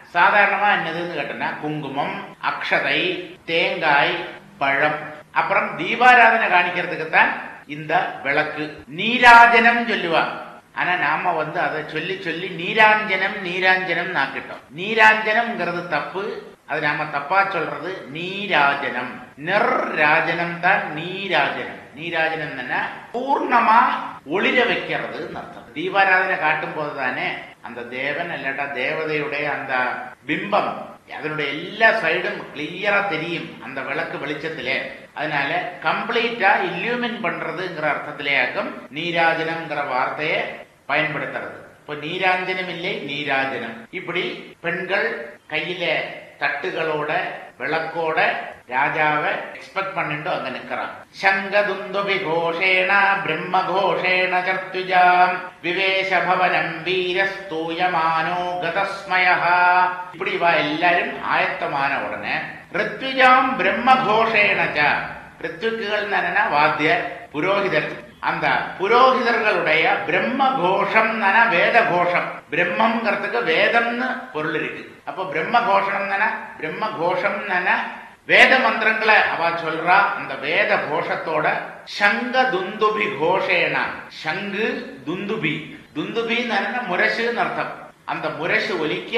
சாதாரணமா என்னதுன்னு கேட்டனா குங்குமம், அக்ஷதை, தேங்காய், பழம், அப்புறம் தீபாராதனை காணிக்கிறதுக்கு தான் இந்த விளக்கு. நீராஜனம் சொல்லுவா. ஆனா நாம அதை சொல்லி சொல்லி நீராஞ்சனம் நீராஞ்சனம் நாக்கிட்டோம். நீராஞ்சனம்ங்கிறது தப்பு. அது நாம தப்பா சொல்றது நீராஜனம். நிர்ராஜனம் தான் நீராஜனம். நீராஜனம் பூர்ணமா ஒளிர வைக்கிறது அர்த்தம். தீபாராதனை காட்டும் போதுதானே அந்த தேவன் இல்லாட்டா தேவதையுடைய அந்த பிம்பம் அதனுடைய எல்லா சைடும் கிளியரா தெரியும் அந்த விளக்கு வெளிச்சத்திலே. அதனால கம்ப்ளீட்டா இல்லுமின் பண்றதுங்கிற அர்த்தத்திலேயாக்கும் நீராஜனம்ங்கிற வார்த்தையை பயன்படுத்துறது. இப்ப நீராஞ்சனம் இல்லை, நீராஜனம். இப்படி பெண்கள் கையில தட்டுகளோட விளக்கோட ராஜாவை எக்ஸ்பெக்ட் பண்ணிட்டு அங்க நிக்கிறான். சங்கதுந்துபி கோஷேண பிரம்ம கோஷேண சர்த்துஜாம் விவேஷ பவனம் வீரஸ்தூயமானோ கதஸ்மயஹ. இப்படி எல்லாரும் ஆயத்தமான உடனே ரித்விஜாம் பிரம்ம கோஷேணச்ச. ரித்விக்குகள் என்னன்னா வாத்தியர், புரோகிதர். அந்த புரோகிதர்களுடைய பிரம்ம கோஷம் வேத கோஷம். பிரம்மங்கிறதுக்கு வேதம்னு பொருள் இருக்கு. அப்ப பிரம்ம கோஷம் பிரம்ம கோஷம் வேத மந்திரங்களை அவ சொல்றா. அந்த வேத கோஷத்தோட சங்க துந்துபி கோஷேன. சங்கு துந்துபி, துந்துபின்னு முரசுன்னு அர்த்தம். அந்த முரசு ஒலிக்க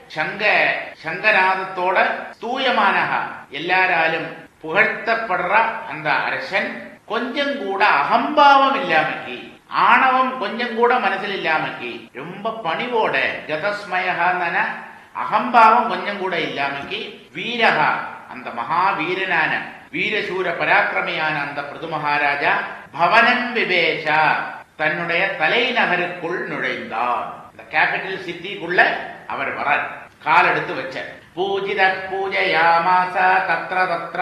சங்கநாதத்தோட தூயமானக எல்லாராலும் புகழ்த்தப்படுற அந்த அரசன் கொஞ்சம் கூட அகம்பாவம் இல்லாமக்கி, ஆணவம் கொஞ்சம் கூட மனசில் இல்லாமக்கி ரொம்ப பணிவோட கதஸ்மயகான அகம்பாவம் கொஞ்சம் கூட இல்லாமக்கி வீரகா அந்த மகாவீரனான வீரசூர பராக்கிரமியான அந்த பிருது மகாராஜா பவனம் விவேஷா தன்னுடைய தலைநகருக்குள் நுழைந்தார். இந்த கேபிட்டல் சிட்டிக்குள்ள அவர் வர கால் எடுத்து வச்சார். பூஜித பூஜயாமாச தத்ர தத்ர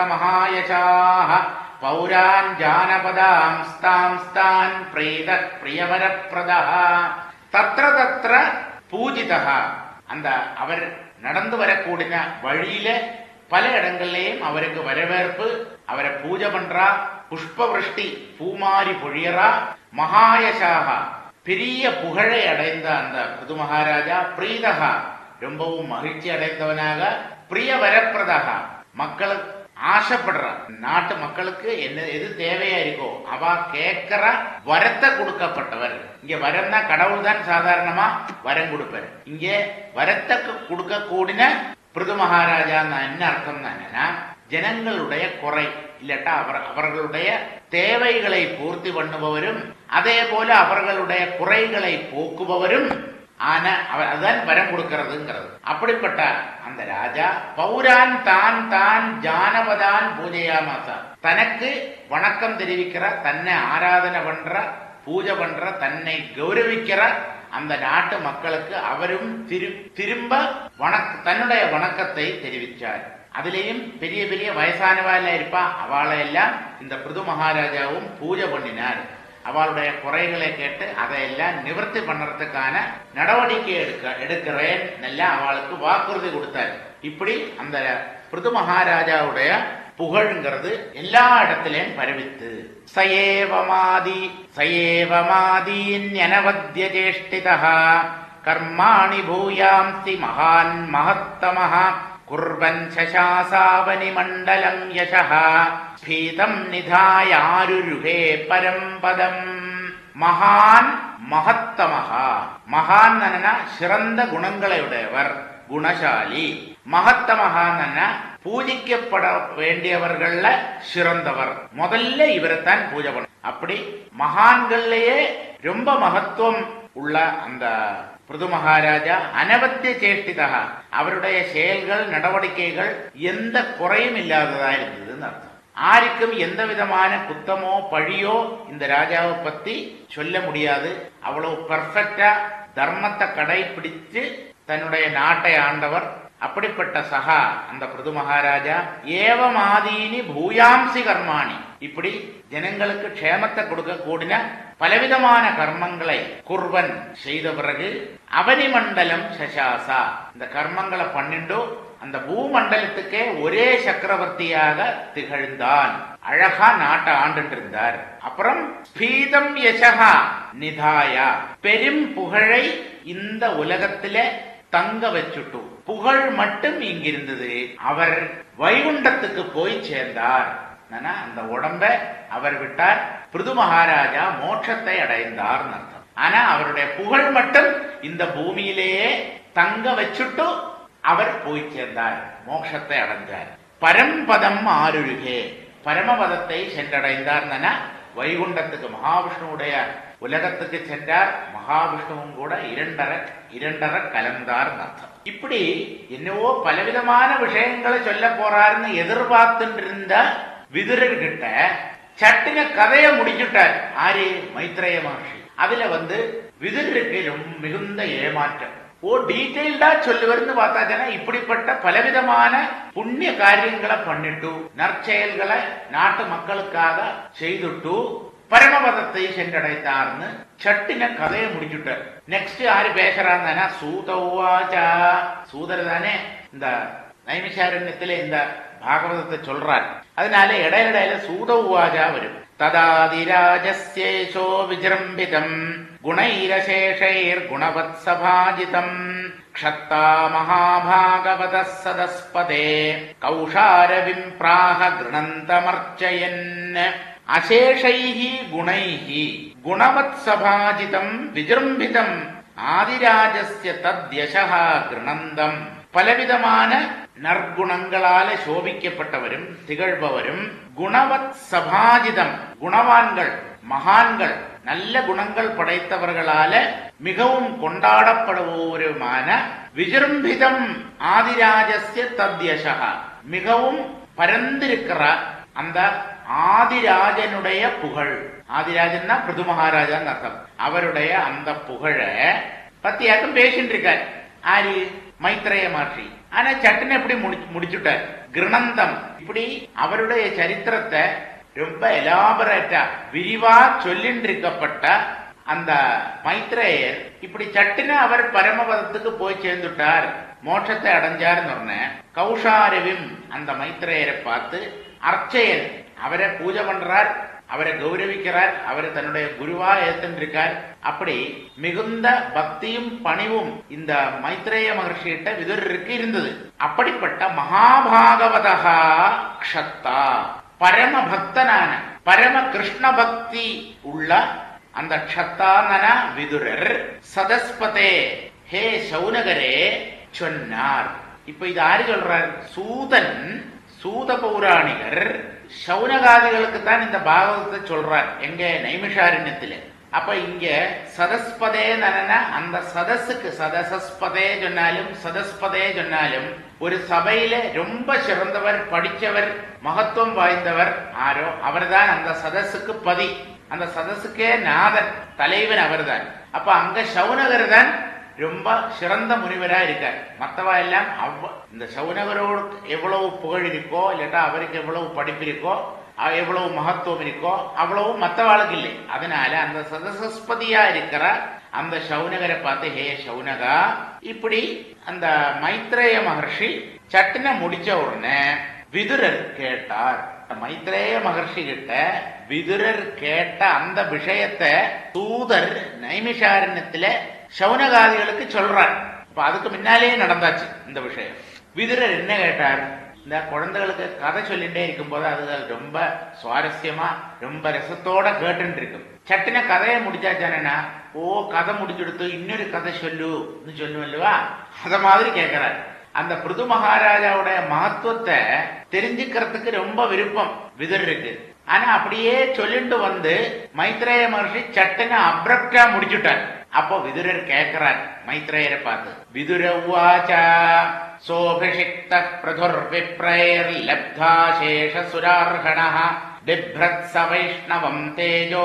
மகாயசாஹ பௌரான் ஜானபதாம் ஸ்தாம் பிரீத பிரியவரப்ரதா. தத்ர தத்ர பூஜிதா. அந்த அவர் நடந்து வரக்கூடிய வழியில பல இடங்கள்லயும் அவருக்கு வரவேற்பு, அவரை பூஜை பண்றா, புஷ்பவிருஷ்டி பூமாரி பொழியறா. மகாயசாகா பெரிய புகழை அடைந்த அந்த பிருது மகாராஜா பிரீதகா ரொம்பவும் மகிழ்ச்சி அடைந்தவனாக, பிரிய வரப்பிரதகா மக்களுக்கு ஆசைப்படுற நாட்டு மக்களுக்கு என்ன எது தேவையா இருக்கோ அவ கேட்கிற வரத்தை கொடுக்கப்பட்டவர். இங்க வரம்னா கடவுள் தான் சாதாரணமா வரம் கொடுப்பார். இங்க வரத்தை கொடுக்க கூடின பிருது மகாராஜா என்ன அர்த்தம் தானேன்னா ஜனங்களுடைய குறை இல்லட்டா அவர்களுடைய தேவைகளை பூர்த்தி பண்ணுபவரும் அதே போல அவர்களுடைய குறைகளை போக்குபவரும் ஆன அதுதான் வரம் கொடுக்கிறதுங்கிறது. அப்படிப்பட்ட அந்த ராஜா பௌரான் தான் ஜானபதான் பூஜையாமாசா தனக்கு வணக்கம் தெரிவிக்கிற, தன்னை ஆராதனை பண்ற, பூஜை பண்ற, தன்னை கௌரவிக்கிற அந்த நாட்டு மக்களுக்கு அவரும் திரும்ப தன்னுடைய வணக்கத்தை தெரிவித்தார். அதுலேயும் பெரிய பெரிய வயசானவாள் இருப்பா, அவளை எல்லாம் இந்த பிருது மகாராஜாவும் பூஜை பண்ணினார். அவளுடைய குறைகளை கேட்டு அதையெல்லாம் நிவர்த்தி பண்றதுக்கான நடவடிக்கை எடுக்கிறேன் நல்லா அவளுக்கு வாக்குறுதி கொடுத்தார். இப்படி அந்த பிருது மகாராஜாவுடைய புகழ்ங்கிறது எல்லா இடத்திலையும் பரவித்து சயேவமாதீன்யனவத்ய சேஷ்டிதா கர்மாணி பூயாம்சி மகான் மகத்தமஹ குர்வன் சசாசாவனி மண்டலம் யசஹ ஸ்பீதம் நிதாயாருருகே பரம்பதம். மகான் மகத்தமஹா. மகான் சிறந்த குணங்களை உடையவர், குணசாலி. மகத்தமஹான்னா பூஜிக்கப்பட வேண்டியவர்கள்ல சிறந்தவர். முதல்ல இவரைத்தான் பூஜை பண்ண. அப்படி மகான்கள்லயே ரொம்ப மகத்துவம் உள்ள அந்த பிருது மகாராஜா அனவத்திய சேஷ்டிதா அவருடைய செயல்கள் நடவடிக்கைகள் எந்த குறையும் இல்லாததா இருந்ததுன்னு அர்த்தம். ஆருக்கும் எந்த விதமான குத்தமோ பழியோ இந்த ராஜாவை பத்தி சொல்ல முடியாது. அவ்வளவு பெர்ஃபெக்டா தர்மத்தை கடைபிடித்து தன்னுடைய நாட்டை ஆண்டவர். அப்படிப்பட்ட சகா அந்த பிருது மகாராஜா ஏவமாதீனி பூயாம்சி கர்மாணி இப்படி ஜனங்களுக்கு க்ஷேமத்தை கொடுக்க கூடின பலவிதமான கர்மங்களை குர்வன் செய்த பிறகு அவனி மண்டலம் சசாசா இந்த கர்மங்களை பண்ணிண்டோ அந்த பூமண்டலத்துக்கே ஒரே சக்கரவர்த்தியாக திகழ்ந்தான். அழகா நாட்டை ஆண்டு இருந்தார். அப்புறம் ஸ்பீதம் யசகா நிதாயா பெரும் புகழை இந்த உலகத்திலே தங்க வச்சுட்டு புகழ் மட்டும் இங்கிருந்தது. அவர் வைகுண்டத்துக்கு போய் சேர்ந்தார். அந்த உடம்ப அவர் விட்டார். பிருது மகாராஜா மோட்சத்தை அடைந்தார் அர்த்தம். ஆனா அவருடைய புகழ் மட்டும் இந்த பூமியிலேயே தங்க வச்சுட்டு அவர் போய் சேர்ந்தார், மோட்சத்தை அடைந்தார். பரம்பதம் ஆருருகே, பரமபதத்தை சென்றடைந்தார். வைகுண்டத்துக்கு மகாவிஷ்ணுடைய உலகத்துக்கு சென்றார். மகாவிஷ்ணுவும் கூட இரண்டரை கலந்தார் அர்த்தம். இப்படி என்னவோ பலவிதமான விஷயங்களை சொல்ல போறாருன்னு எதிர்பார்த்துட்டு இருந்த விதுரர்கிட்ட சட்டின கதையை முடிச்சுட்டார். ஆரு? மைத்ரேய மகர்ஷி. அதுல விதுரருக்கு மிகுந்த ஏமாற்றம். டீட்டெயில்டா சொல்லுவர்னு பார்த்தாச்சுன்னா இப்படிப்பட்ட பலவிதமான புண்ணிய காரியங்களை பண்ணிட்டு நற்செயல்களை நாட்டு மக்களுக்காக செய்துட்டு பரமபதத்தை சென்றடைத்தார்னு சட்டின கதையை முடிச்சுட்டார். நெக்ஸ்ட் யாரு பேசுறாங்கன்னா சூதவாச்சா. சூதர் தானே இந்த நைமிஷாரண்யத்திலே இந்த பாகவதத்தை சொல்றார். அதனால இடையில சூதவாஜா வரும். ததாதிராஜஸ்யேஷோ விஜ்ரம்பிதம் குணைரசேஷைர் குணவத்சபாஜிதம் க்ஷத்தா மகாபாகவதः சதஸ்பதே கௌஷாரவிம் பிராஹ கிருணந்தமர்ச்சயன் அசேஷைஹி குணைஹி குணவத்சபாஜிதம் விஜ்ரம்பிதம் ஆதிராஜஸ்ய தத்யசஹ கிருணந்தம். பலவிதமான நற்குணங்களால சோபிக்கப்பட்டவரும் திகழ்பவரும் குணவத் சபாஜிதம், குணவான்கள் மகான்கள் நல்ல குணங்கள் படைத்தவர்களால மிகவும் கொண்டாடப்படுபவருமான விஜృంభిதம் ஆதிராஜஸ்ய தத்யசஹ, மிகவும் பரந்திருக்கிற அந்த ஆதிராஜனுடைய புகழ். ஆதிராஜன்னா பிருது மகாராஜான்னு அர்த்தம். அவருடைய அந்த புகழ பத்தியாக்கம் பேசிட்டு இருக்கார். ஆரி? மைத்ரேய மகர்ஷி. ஆனா சட்டுன்னு எப்படி முடிச்சுட்டார். கிருணந்தம். இப்படி அவருடைய சரித்திரத்தை ரொம்ப எலாபரேட்டா விரிவா சொல்லிட்டு இருக்கப்பட்ட அந்த மைத்ரேயர் இப்படி சட்டுன்னு அவர் பரமபதத்துக்கு போய் சேர்ந்துட்டார், மோட்சத்தை அடைஞ்சாருன்னு சொன்ன கௌஷாரவிம் அந்த மைத்ரேயரை பார்த்து அர்ச்சயன் அவரை பூஜை பண்றார், அவரை கௌரவிக்கிறார், அவரை தன்னுடைய குருவா ஏத்துருக்கார். அப்படி மிகுந்த பக்தியும் பணிவும் இந்த மைத்ரேய மகர்ஷியிட்ட விதுரருக்கு இருந்தது. அப்படிப்பட்ட மகாபாகவதா க்ஷத்தா, பரம பக்தனான பரம கிருஷ்ண பக்தி உள்ள அந்த க்ஷத்தான விதுரர் சதஸ்பதே, ஹே சௌனகரே சொன்னார். இப்ப இது யாரு சொல்றார்? சூதன், சூத பௌராணிகர் சௌனகாதிகளுக்கு தான் இந்த பாகவதத்தை சொல்றார். எங்க? நைமிஷாரண்யத்துல. அப்ப இங்க சதஸ்பதே அந்த சதஸுக்கு சதசஸ்பதே சொன்னாலும் சதஸ்பதே சொன்னாலும் ஒரு சபையில ரொம்ப சிறந்தவர், படிச்சவர், மகத்துவம் வாய்ந்தவர் ஆரோ அவர்தான் அந்த சதஸுக்கு பதி, அந்த சதஸுக்கே நாதன், தலைவன் அவர்தான். அப்ப அங்க சௌனகர் தான் ரொம்ப சிறந்த முனிவரா இருக்கார். மத்தவா எல்லாம் இந்த சௌனகரோடு எவ்வளவு புகழ் இருக்கோ, இல்லாட்டா அவருக்கு எவ்வளவு படிப்பு இருக்கோ, எவ்வளவு மகத்துவம் இருக்கோ அவ்வளவு மத்தவாளுக்கு இல்லை. அதனால அந்த சதசஸ்பதியா இருக்கிற அந்த சௌனகரை பார்த்து, ஹே சௌனகா, இப்படி அந்த மைத்ரேய மகர்ஷி சட்டுன முடிச்ச உடனே விதுரர் கேட்டார். மைத்ரேய மகர்ஷி கிட்ட விதுரர் கேட்ட அந்த விஷயத்தை சூதர் நைமிஷாரண்யத்துல சௌனகாதிகளுக்கு சொல்றார். இப்ப அதுக்கு முன்னாலேயே நடந்தாச்சு இந்த விஷயம். விதுரர் என்ன கேட்டார்? இந்த குழந்தைகளுக்கு கதை சொல்லிட்டே இருக்கும் போது அது ரொம்ப சுவாரஸ்யமா ரொம்ப ரசத்தோட கேட்டு இருக்கும். சட்டின கதையை முடிச்சாச்சானா, கதை முடிச்சுடுத்து இன்னொரு கதை சொல்லுவா, அத மாதிரி கேட்கிறார். அந்த பிருது மகாராஜாவுடைய மகத்துவத்தை தெரிஞ்சுக்கிறதுக்கு ரொம்ப விருப்பம் விதுரருக்கு. ஆனா அப்படியே சொல்லிட்டு மைத்ரேய மகர்ஷி சட்டின அப்ரப்டா முடிச்சுட்டார். அப்போ விதுரர் கேட்கிறார் மைத்ரேயரை பார்த்து, விதுர உவாச்சா சோபிஷிக்த பிரதுர் விப்ரைர் லப்தாசேஷ சுரார்ஹணः பிப்ரத் சவைஷ்ணவம் தேஜோ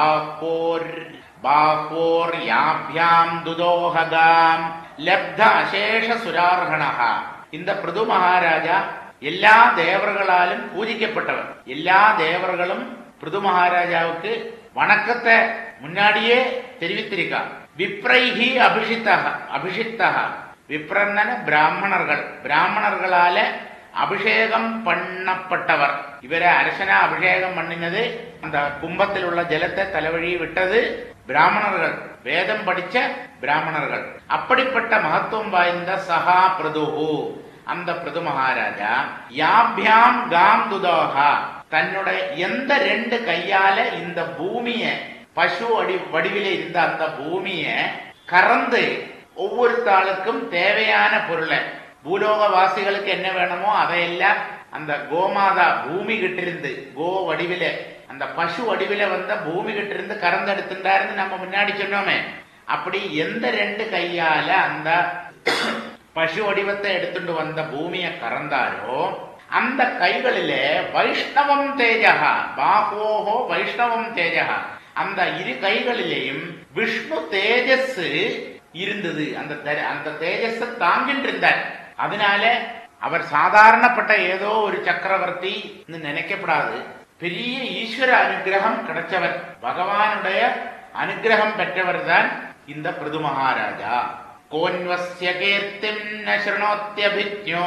பாஹ்வோர் யாப்யாம் துதோஹகாம் லப்த அசேஷ சுரார்ஹணः. இந்த பிருது மகாராஜா எல்லா தேவர்களாலும் பூஜிக்கப்பட்டவர். எல்லா தேவர்களும் பிருது மகாராஜாவுக்கு வணக்கத்தை முன்னாடியே தெரிவித்திருக்கார். விப்ரைஹி அபிஷித்தக, விப்ரன்னு பிராமணர்கள், பிராமணர்களால அபிஷேகம் பண்ணப்பட்டவர். இவரை அரசனா அபிஷேகம் பண்ணினது, அந்த கும்பத்தில் உள்ள ஜலத்தை தலைவழி விட்டது பிராமணர்கள், வேதம் படிச்ச பிராமணர்கள். அப்படிப்பட்ட மகத்துவம் வாய்ந்த சகா பிரதுஹு, அந்த பிரது மகாராஜா யாபியாம் காம் துதோகா, தன்னுடைய எந்த 2 கையால இந்த பூமிய, பசு வடிவில இருந்த அந்த பூமிய கறந்து ஒவ்வொருத்தாளுக்கும் தேவையான பொருளை, பூலோகவாசிகளுக்கு என்ன வேணுமோ அதையெல்லாம் அந்த கோமாதா பூமி கிட்ட இருந்து, கோ வடிவில அந்த பசு வடிவில வந்த பூமி கிட்ட இருந்து கறந்தெடுத்துட்டாருன்னு நம்ம முன்னாடி சொன்னோமே. அப்படி எந்த 2 கையால அந்த பசு வடிவத்தை எடுத்துட்டு வந்த பூமியை கறந்தாரோ அந்த கைகளிலே வைஷ்ணவம் தேஜகா, பாகோஹோ வைஷ்ணவம் தேஜகா, அந்த 2 கைகளிலேயும் விஷ்ணு தேஜஸ் இருந்தது. அந்த தேஜஸ் தாங்கிட்டு இருந்தார். அதனால அவர் சாதாரணப்பட்ட ஏதோ ஒரு சக்கரவர்த்தி நினைக்கப்படாது. பெரிய ஈஸ்வர அனுகிரகம் கிடைச்சவர், பகவானுடைய அனுகிரகம் பெற்றவர் தான் இந்த பிரது மகாராஜா. கோன்வஸ்ய கீர்த்திம் ந ஸ்ருணோத்யபிஜ்ஞோ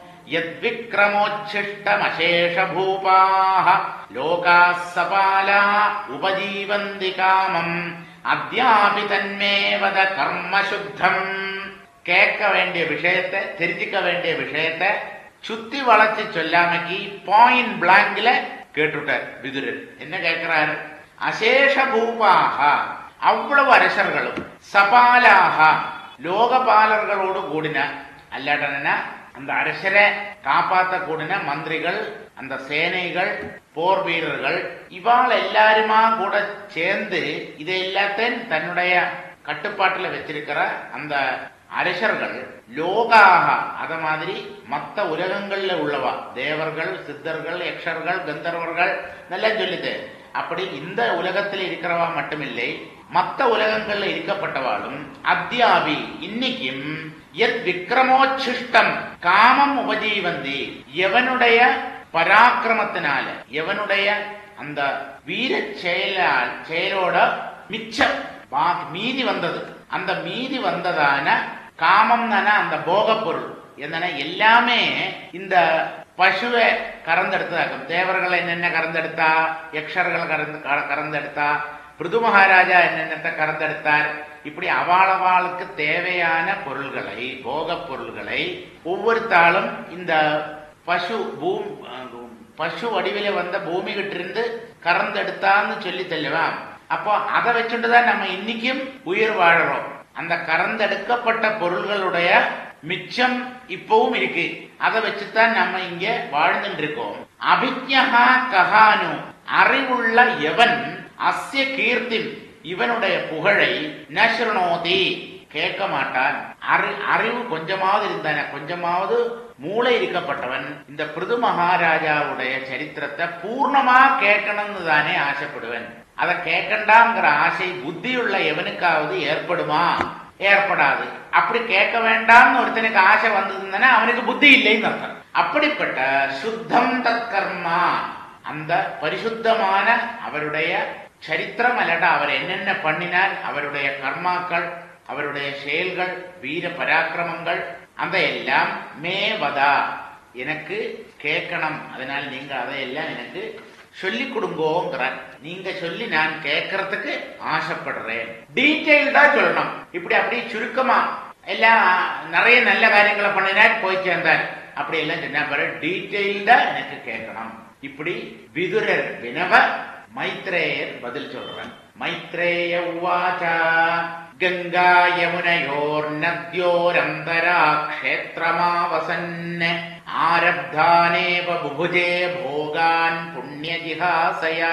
யத்விக்ரமோச்சிஷ்டமசேஷ பூபாஹ லோகாஸ் சபாலா உபஜீவந்தி காமம் அத்யாபி தன்மே வத கர்ம சுத்தம். கேட்க வேண்டிய விஷயத்தை, தெரிஞ்சுக்க வேண்டிய விஷயத்தை சுத்தி வளைச்சு சொல்லாமக்கி பாயிண்ட் பிளாங்க்ல கேட்டுட்டார் விதுரர். என்ன கேட்கிறாரு? அசேஷ பூபாக, அவ்வளவு அரசர்களும், சபாலாக லோகபாலர்களோடு கூடின, அல்லாட்டனா அந்த அரசரை காப்பாத்த கூடின மந்திரிகள், அந்த சேனைகள், போர் வீரர்கள், இவாள் எல்லாருமா கூட சேர்ந்து இதை எல்லாத்தையும் தன்னுடைய கட்டுப்பாட்டுல வச்சிருக்கிற அந்த அரசர்கள் லோகாக, அத மாதிரி மத்த உலகங்கள்ல உள்ளவா, தேவர்கள், சித்தர்கள், யக்ஷர்கள், கந்தர்வர்கள் நல்லா சொல்லுது. அப்படி இந்த உலகத்தில் இருக்கிறவா மட்டுமில்லை, மத்த உலகங்கள்ல இருக்கப்பட்டவாளும் அத்தியாபி இன்னைக்கும் எத் விக்ரமோச்சிஷ்டம் காமம் உபஜீவந்தி, எவனுடைய பராக்கிரமத்தினால, எவனுடைய அந்த வீர செயலோட மிச்சம் மீதி வந்தது, அந்த மீதி வந்ததான காமம் தானே அந்த போக பொருள் என்னன்னா எல்லாமே இந்த பசுவை கறந்தெடுத்ததாக்கும். தேவர்களை என்னென்ன கறந்தெடுத்தா, யக்ஷர்கள் கறந்தெடுத்தா, பிருது மகாராஜா என்னென்னத்தை கறந்தெடுத்தார். இப்படி அவாளவாளுக்கு தேவையான பொருள்களை, போக பொருள்களை ஒவ்வொருத்தாளும் இந்த பசு வடிவில வந்த பூமி கிட்ட இருந்து கறந்தெடுத்தான்னு சொல்லி தெல்லுவான். அப்போ அதை வச்சுட்டுதான் நம்ம இன்னைக்கும் உயிர் வாழறோம். அந்த கறந்தெடுக்கப்பட்ட பொருள்களுடைய மிச்சம் இப்பவும் இருக்கு. அதை வச்சுதான் நம்ம இங்க வாழ்ந்துட்டு இருக்கோம். அபிஜ்ஞா கஹானு, அறிவுள்ள எவன், அஸ்ய கீர்த்தி, இவனுடைய புகழை நஸ்ருணோதி, கேட்க மாட்டான். அறிவு கொஞ்சமாவது இருந்தான, கொஞ்சமாவது மூளை இருக்கப்பட்டவன் இந்த பிருது மகாராஜாவுடைய சரித்திரத்தை பூர்ணமா கேட்கணும்னு தானே ஆசைப்படுவன். அதை கேட்கண்டாங்கிற ஆசை புத்தியுள்ள எவனுக்காவது ஏற்படுமா? ஏற்படாது. அப்படி கேட்க வேண்டாம்னு ஒருத்தனுக்கு ஆசை வந்ததுன்னா அவனுக்கு புத்தி இல்லைன்னு அர்த்தம். அப்படிப்பட்ட சுத்தம் தற்கர்மா, அந்த பரிசுத்தமான அவருடைய சரித்திரம் அல்லட்டா அவர் என்னென்ன பண்ணினார், அவருடைய கர்மாக்கள், அவருடைய செயல்கள், வீர பராக்கிரமங்கள், அந்த எல்லாம் மேவதா, எனக்கு கேட்கணும். அதனால நீங்க அதையெல்லாம் எனக்கு சொல்லி கொடுங்கோங்கிறார். நீங்க சொல்லி நான் கேட்கறதுக்கு ஆசைப்படுறேன். டீட்டெயில்டா சொல்லணும். இப்படி அப்படி சுருக்கமா எல்லாம் நிறைய நல்ல காரியங்களை பண்ணினார், போய் சேர்ந்தார், அப்படி எல்லாம் சொன்ன பாரு, டீட்டெயில்டா எனக்கு கேட்கணும். இப்படி விதுரர் வினவ மைத்ரேயர் பதில் சொல்றார். மைத்ரேய உவாச்சா கங்கா யமுனயோர் நத்யோரந்தரா க்ஷேத்ரமாவசன் ஆரப்தானேவ புபுஜே போகான் புண்ணிய ஜிஹாசயா.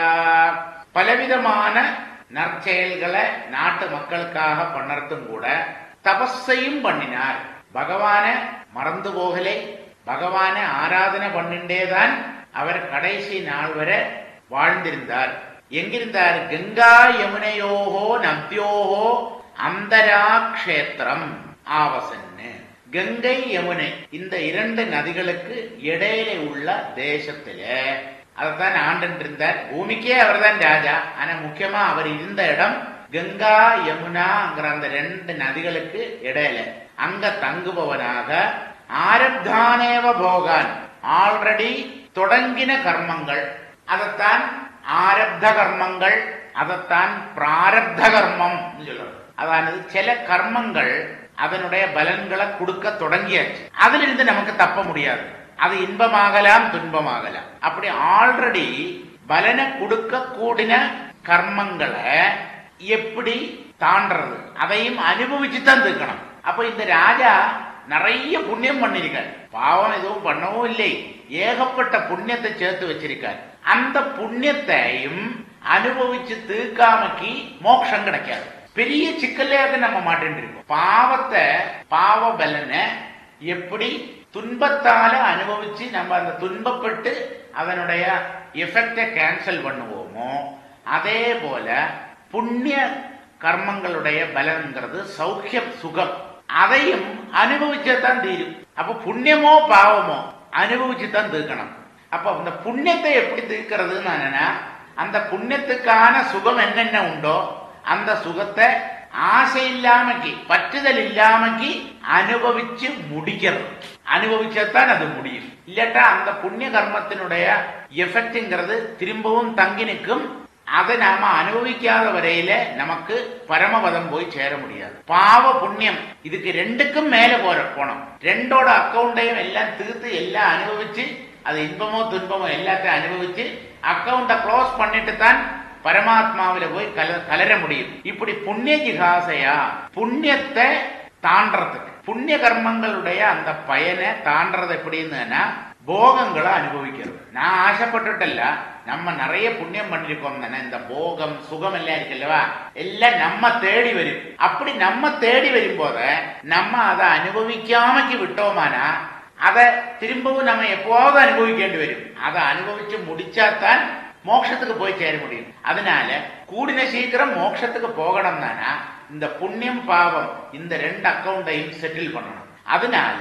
பலவிதமான நற்செயல்களை நாட்டு மக்களுக்காக பண்ணறதும் கூட தபஸையும் பண்ணினார். பகவான மறந்து போகலை, பகவான ஆராதனை பண்ணிண்டேதான் அவர் கடைசி நாள் வரை வாழ்ந்திருந்தார். எங்கிருந்தார்? கங்கா யமுனையோகோ நத்யோகோ அந்தரா க்ஷேத்திரம் ஆவசன்னு. கங்கை யமுனை இந்த 2 நதிகளுக்கு இடையில உள்ள தேசத்துல அதைத்தான் ஆண்டு இருந்தார். பூமிக்கே அவர் தான் ராஜா. ஆனா முக்கியமா அவர் இருந்த இடம் கங்கா யமுனாங்கிற அந்த 2 நதிகளுக்கு இடையில. அங்க தங்குபவனாக ஆரப்தானேவ போகான், ஆல்ரெடி தொடங்கின கர்மங்கள், அதைத்தான் ஆரப்த கர்மங்கள், அதைத்தான் பிராரப்த கர்மம் சொல்றது. அதாவது சில கர்மங்கள் அதனுடைய பலன்களை கொடுக்க தொடங்கியாச்சு, அதிலிருந்து நமக்கு தப்ப முடியாது. அது இன்பமாகலாம் துன்பமாகலாம். அப்படி ஆல்ரெடி பலனை கொடுக்க கூடின கர்மங்களை எப்படி தாண்டறது, அதையும் அனுபவிச்சுதான் தீர்க்கணும். அப்ப இந்த ராஜா நிறைய புண்ணியம் பண்ணிருக்கார், பாவம் எதுவும் பண்ணவும் இல்லை, ஏகப்பட்ட புண்ணியத்தை சேர்த்து வச்சிருக்கார். அந்த புண்ணியத்தையும் அனுபவிச்சு தீர்க்காமக்கி மோட்சம் கிடைக்காது. பெரிய சிக்கலையாக நம்ம மாட்டின்னு இருக்கோம். பாவத்தை, பாவ பலனை எப்படி துன்பத்தால அனுபவிச்சு நம்ம அந்த துன்பப்பட்டு அதனுடைய எஃபெக்டை கேன்சல் பண்ணுவோமோ, அதே போல புண்ணிய கர்மங்களுடைய பலன்கிறது சௌக்கியம், சுகம், அதையும் அனுபவிச்சதான் தீரும். அப்ப புண்ணியமோ பாவமோ அனுபவிச்சுதான் தீர்க்கணும். அப்ப அந்த புண்ணியத்தை எப்படி தீர்க்கிறதுன்னு, அந்த புண்ணியத்துக்கான சுகம் என்னென்ன உண்டோ அந்த சுகத்தை ஆசை இல்லாமக்கி, பற்றுதல் இல்லாமக்கி அனுபவிச்சு முடிக்கிறது. அனுபவிச்சதான் அது முடியும். இல்லட்டா அந்த புண்ணிய கர்மத்தினுடைய எஃபெக்ட்ங்கிறது திரும்பவும் தங்கி நிற்கும். அதை நாம அனுபவிக்காத வரையில நமக்கு பரமபதம் போய் சேர முடியாது. பாவ புண்ணியம் இதுக்கு ரெண்டுக்கும் மேல போனோம். ரெண்டோட அக்கௌண்டையும் எல்லாம் தீர்த்து எல்லாம் அனுபவிச்சு, அது இன்பமோ துன்பமோ எல்லாத்தையும் அனுபவிச்சு அக்கௌண்ட க்ளோஸ் பண்ணிட்டு தான் பரமாத்மாவில போய் கலர முடியும். இப்படி புண்ணிய ஜிகாசையா, புண்ணியத்தை தாண்டறதுக்கு, புண்ணிய கர்மங்களுடைய அந்த பயனை தாண்டறது எப்படின்னா போகங்களை அனுபவிக்கிறது. நான் ஆசைப்பட்டுட்டல்ல, நம்ம நிறைய புண்ணியம் பண்ணிருக்கோம் தானே, இந்த போகம் சுகம் எல்லாம் இருக்குல்லவா, எல்லாம் நம்ம தேடி வரும். அப்படி நம்ம தேடி வரும் போத நம்ம அதை அனுபவிக்காமக்கி விட்டோமானா அதை திரும்பவும் நம்ம எப்போது அனுபவிക്കേണ്ടി வரும். அதை அனுபவிச்சு முடிச்சாத்தான் மோட்சத்துக்கு போய் சேர முடியும். அதனால கூடின சீக்கிரம் மோட்சத்துக்கு போகணும் தானா இந்த புண்ணியம் பாவம் இந்த ரெண்டு அக்கௌண்டையும் செட்டில் பண்ணணும். அதனால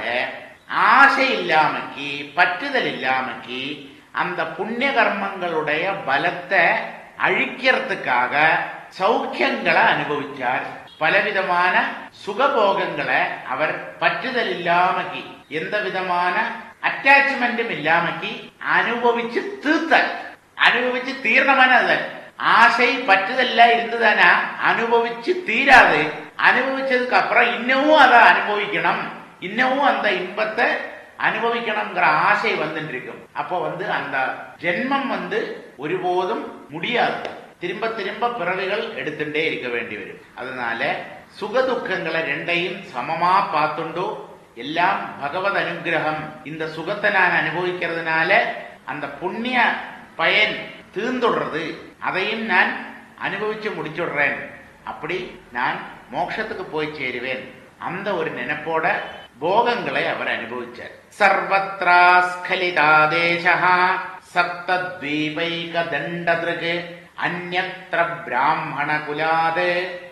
ஆசை இல்லாமக்கி, பற்றுதல் இல்லாமக்கி அந்த புண்ணிய கர்மங்களுடைய பலத்தை அழிக்கிறதுக்காக சௌக்கியங்களை அனுபவிச்சார். பலவிதமான சுகபோகங்களை அவர் பற்றுதல் இல்லாமக்கி, எந்த விதமான அட்டாச்மெண்ட்டும் இல்லாமக்கி அனுபவிச்சு தீர்த்தார். அனுபவிச்சு தீர்ணமான ஆசை பற்றுதெல்லாம் இருந்ததானா அனுபவிச்சு தீராது. அனுபவிச்சதுக்கு அப்புறம் இன்னமும் அதை அனுபவிக்கணும், இன்னமும் அந்த இன்பத்தை அனுபவிக்கணுங்கிற ஆசை வந்துட்டு இருக்கும். அப்போ அந்த ஜென்மம் ஒருபோதும் முடியாது. திரும்ப திரும்ப பிறவிகள் எடுத்துட்டே இருக்க வேண்டி வரும். அதனால சுகதுக்கங்களை ரெண்டையும் சமமா பார்த்துண்டோ எல்லாம் பகவத் அனுகிரகம். இந்த சுகத்தை நான் அனுபவிக்கிறதுனால அந்த புண்ணிய பயன் தீர்ந்துடுறது, அதையும் நான் அனுபவிச்சு முடிச்சுடுறேன், அப்படி நான் மோட்சத்துக்கு போய் சேருவேன். அந்த ஒரு நினைப்போட போகங்களை அவர் அனுபவிச்சார். சர்வத்ரா ஸ்கலிதா தேசஹ சப்தத்வீபைக தண்டத்ருக் அன்யத்ர பிராமண குலாத்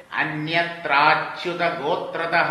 அன்யத்ராச்யுத கோத்ரதஹ.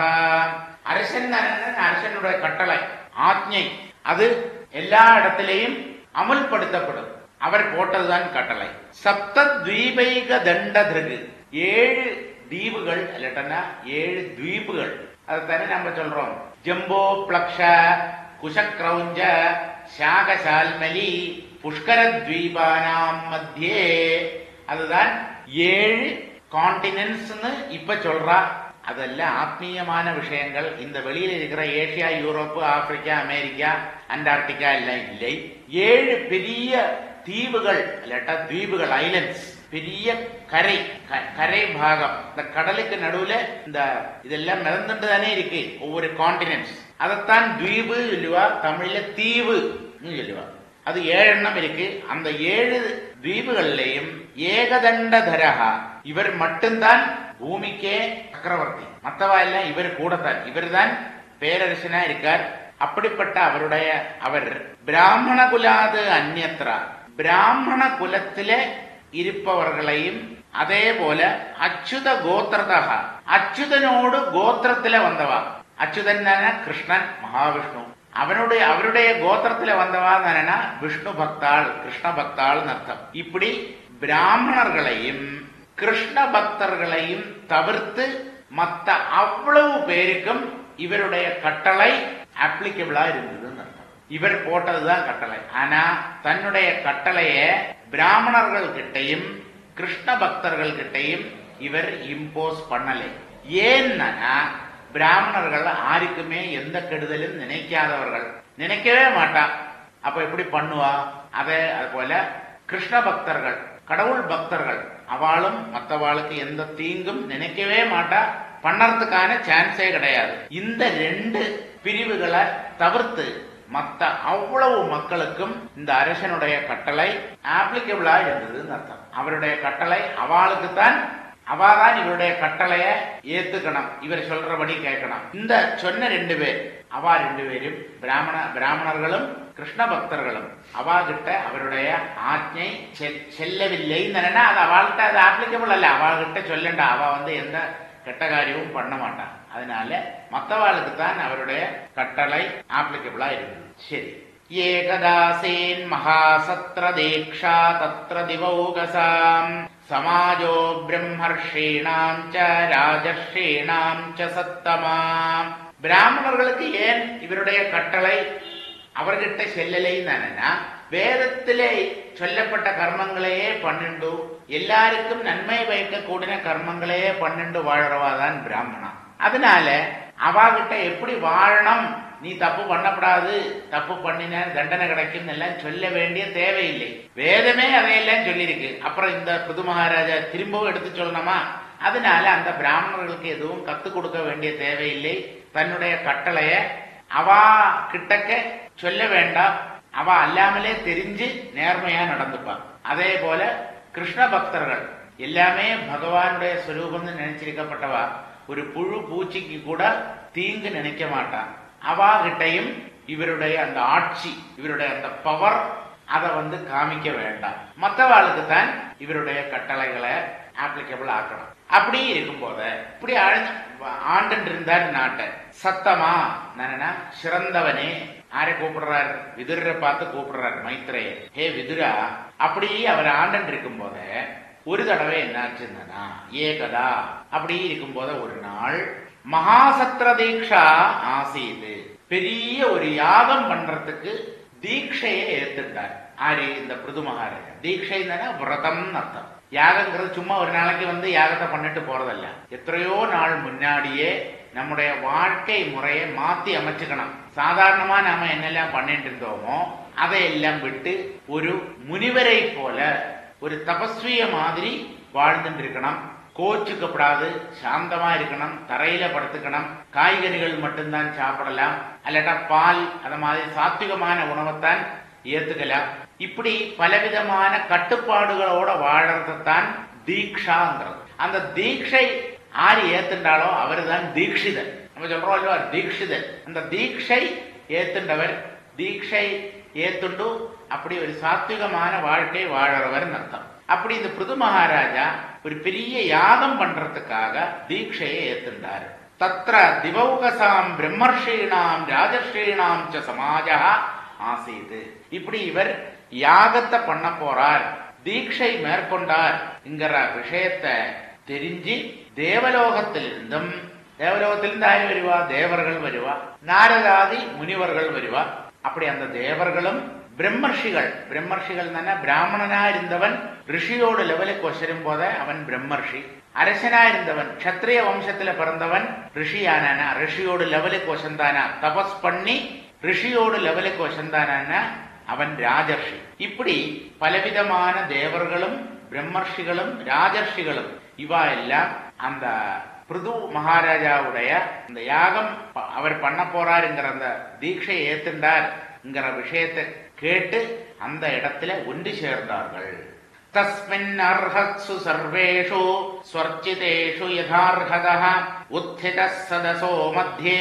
அரசனுடைய கட்டளை, ஆக்ஞை, அது எல்லா இடத்திலேயும் அமுல்படுத்தப்படும். அவர் போட்டதுதான் கட்டளை. சப்தத்வீபைக தண்டத்ருக், 7 தீவுகள் இல்லட்டனா 7 தீபுகள். அதுதானே நம்ம சொல்றோம். ஜம்போ பிளக்ஷ குஷக்ரௌஞ்ச சாகசால்மலி புஷ்கரத்வீபானாம் மத்தியே. அதுதான் 7 கான்டினென்ட்ஸ் இப்ப சொல்றா. அதெல்லாம் ஆத்மீயமான விஷயங்கள். இந்த வெளியில இருக்கிற Asia, Europe, Africa, America, Antarctica எல்லாம் இல்லை. 7 பெரிய தீவுகள் இல்லாட்டா தீவுகள், ஐலண்ட்ஸ், பெரிய கரை, கரை பாகம். இந்த கடலுக்கு நடுவுல இந்த இதெல்லாம் மிதந்துட்டு தானே இருக்கு ஒவ்வொரு கான்டினென்ட்ஸ். அதைத்தான் தீவு சொல்லுவா, தமிழ்ல தீவு சொல்லுவா. அது 7 எண்ணம் இருக்கு. அந்த 7 தீவுகள்லையும் ஏகதண்டதரஹா, இவர் மட்டும்தான் பூமிக்கே சக்கரவர்த்தி. மற்றவா எல்லாம் இவர் கூடத்தான், இவர் தான் பேரரசனா இருக்கார். அப்படிப்பட்ட அவர் பிராமண குலாது அந்யத்ரா, பிராமண குலத்திலே இருப்பவர்களையும் அதே போல அச்சுத கோத்திரதா, அச்சுதனோடு கோத்திரத்தில வந்தவா. அச்சுதன் கிருஷ்ணன், மகாவிஷ்ணு. அவருடைய கோத்திரத்தில வந்தவா விஷ்ணு பக்தாள், கிருஷ்ண பக்தாள் அர்த்தம். இப்படி பிராமணர்களையும் கிருஷ்ண பக்தர்களையும் தவிர்த்து மற்ற அவ்வளவு பேருக்கும் இவருடைய கட்டளை அப்ளிகபிளா இருந்ததுன்னு அர்த்தம். இவர் போட்டதுதான் கட்டளை. ஆனா தன்னுடைய கட்டளைய பிராமணர்கள் கிட்டையும் கிருஷ்ண பக்தர்கள் கிட்டையும் இவர் இம்போஸ் பண்ணலை. ஏன்னா பிராமணர்கள் யாருக்குமே எந்த கெடுதலும் நினைக்காதவர்கள், நினைக்கவே மாட்டான். அப்ப எப்படி பண்ணுவா? அது போல கிருஷ்ண பக்தர்கள், கடவுள் பக்தர்கள், அவளும் மற்றவாளுக்கு எந்த தீங்கும் நினைக்கவே மாட்டா, பண்ணறதுக்கான சான்ஸே கிடையாது. இந்த 2 பிரிவுகளை தவிர்த்து மற்ற அவ்வளவு மக்களுக்கும் இந்த அரசனுடைய கட்டளை ஆப்ளிகபிளா இருந்ததுன்னு அர்த்தம். அவருடைய கட்டளை அவளுக்குத்தான், அவாதான் இவருடைய கட்டளைய ஏத்துக்கணும், இவர் சொல்றபடி கேட்கணும். இந்த சொன்ன 2 பேர், அவா 2 பேரும் பிராமணர்களும் கிருஷ்ண பக்தர்களும் அவா கிட்ட அவருடைய ஆജ്ഞை செல்லவில்லைன்னு அது அவள்கிட்ட அது ஆப்ளிகபிள் அல்ல. அவள்கிட்ட சொல்லண்டா, அவ எந்த கெட்ட காரியமும் பண்ண மாட்டான். அதனால மற்றவாளுக்கு தான் அவருடைய கட்டளை ஆப்ளிகபிளா இருக்கு. சரி. ஏகதாசேன் மகாசத்ர தீக்ஷா தத்ர திவௌகசாம் சமாஜோ பிரம்மர்ஷீணாம் ச ராஜர்ஷீணாம் ச சத்தமாம். பிராமணர்களுக்கு ஏன் இவருடைய கட்டளை அவர்கிட்ட செல்லலை தானேனா, வேதத்திலே சொல்லப்பட்ட கர்மங்களையே 12, எல்லாருக்கும் நன்மை வைக்க கூடின கர்மங்களையே 12 வாழறவாதான் பிராமணா. அதனால அவாகிட்ட எப்படி வாழணும், நீ தப்பு பண்ணப்படாது, தப்பு பண்ணின தண்டனை கிடைக்கும் எல்லாம் சொல்ல வேண்டிய தேவையில்லை. வேதமே அதையெல்லாம் சொல்லியிருக்கு. அப்புறம் இந்த புது மகாராஜா திரும்பவும் எடுத்து சொல்லணுமா? அதனால அந்த பிராமணர்களுக்கு எதுவும் கத்துக் கொடுக்க வேண்டிய தேவையில்லை. தன்னுடைய கட்டளைய அவா கிட்டக்க சொல்ல வேண்டாம், அவ அல்லாமலே தெரிஞ்சு நேர்மையா நடந்துப்பான். அதே போல கிருஷ்ண பக்தர்கள் எல்லாமே பகவானுடைய ஸ்வரூபம்னு நினைச்சிருக்கப்பட்டவா, ஒரு புழு பூச்சிக்கு கூட தீங்கு நினைக்க மாட்டான். அவா கிட்டையும் இவருடைய அந்த ஆட்சி, இவருடைய அந்த பவர் அதை காமிக்க வேண்டாம். மற்றவாளுக்கு தான் இவருடைய கட்டளைகளை ஆப்ளிகபிள் ஆக்கணும். அப்படி இருக்கும் போத இப்படி ஆண்டு இருந்தார் நாட்டை. சத்தமா நானா சிறந்தவனே, யாரை கூப்பிடுறாரு? விதுரரை பார்த்து கூப்பிடுறாரு மைத்ரேயர். ஹே விதுரா, அப்படி அவர் ஆண்டு இருக்கும் போத ஒரு தடவை என்னாச்சுன்னா, ஏகதா அப்படி இருக்கும் போத ஒரு நாள் மகாசத்ர தீக்ஷா ஆசீது, பெரிய ஒரு யாகம் பண்றதுக்கு தீட்சையை ஏத்துட்டார். ஆரி இந்த பிருது மகாராஜா. தீட்சை விரதம் அர்த்தம். யாகங்கிறது சும்மா ஒரு நாளைக்கு யாகத்தை பண்ணிட்டு போறதல்ல. எத்தனையோ நாள் முன்னாடியே நம்முடைய வாழ்க்கை முறையை மாத்தி அமைச்சுக்கணும். சாதாரணமா நாம என்னெல்லாம் பண்ணிட்டு இருந்தோமோ அதையெல்லாம் விட்டு ஒரு முனிவரை போல ஒரு தபஸ்விய மாதிரி வாழ்ந்துட்டு இருக்கணும். கோச்சுக்கப்படாது, சாந்தமா இருக்கணும், தரையில படுத்துக்கணும், காய்கறிகள் மட்டும்தான் சாப்பிடலாம், அல்லட்டா பால் அத மாதிரி சாத்விகமான உணவைத்தான் ஏத்துக்கலாம். இப்படி பலவிதமான கட்டுப்பாடுகளோட வாழறதான் தீக்ஷாங்கிறது. அந்த தீட்சை ஆறு ஏத்துண்டாலோ அவரு தான் தீட்சிதர். நம்ம சொல்றோம் இல்லவா, தீட்சிதர். அந்த தீட்சை ஏத்துண்டவர், தீட்சை ஏத்துண்டு அப்படி ஒரு சாத்விகமான வாழ்க்கை வாழறவர் அர்த்தம். அப்படி இந்த பிருது மகாராஜா ஒரு பெரிய யாகம் பண்றதுக்காக தீட்சையை ஏத்துண்டார். தத்ர திவௌகசாம் பிரம்மர்ஷீணாம் ராஜர்ஷீணாம் ச சமாஜா ஆசீது. இப்படி இவர் யாகத்தை பண்ண போறார், தீட்சை மேற்கொண்டார் என்கிற விஷயத்தை தெரிஞ்சு தேவலோகத்திலிருந்தும், தேவலோகத்திலிருந்து யாரு வருவா? தேவர்கள் வருவா, நாரதாதி முனிவர்கள் வருவா. அப்படி அந்த தேவர்களும் பிரம்மர்ஷிகள், பிரம்மர்ஷிகள் தானே, பிராமணனா இருந்தவன் ரிஷியோடு லெவலுக்கு வசரும் போத அவன் பிரம்மர்ஷி. அரசனா இருந்தவன் கஷத்திரிய வம்சத்துல பிறந்தவன் ரிஷியானா, ரிஷியோடு லெவலுக்கு வசந்தானா, தபஸ் பண்ணி ரிஷியோடு லெவலுக்கு வசந்தானா அவன் ராஜர்ஷி. இப்படி பலவிதமான தேவர்களும் பிரம்மர்ஷிகளும் ராஜர்ஷிகளும் இவா எல்லாம் அந்த பிருது மகாராஜாவுடைய இந்த யாகம் அவர் பண்ண போறாருங்கிற அந்த தீட்சை ஏத்துண்டார் என்கிற விஷயத்தை கேட்டு அந்த இடத்துல ஒன்று சேர்ந்தார்கள். தஸ்மின் அர்ஹத்சு சர்வேஷு ஸ்வர்ச்சிதேஷு யதார்ஹதஹ உத்திதஸ் சதசோ மத்யே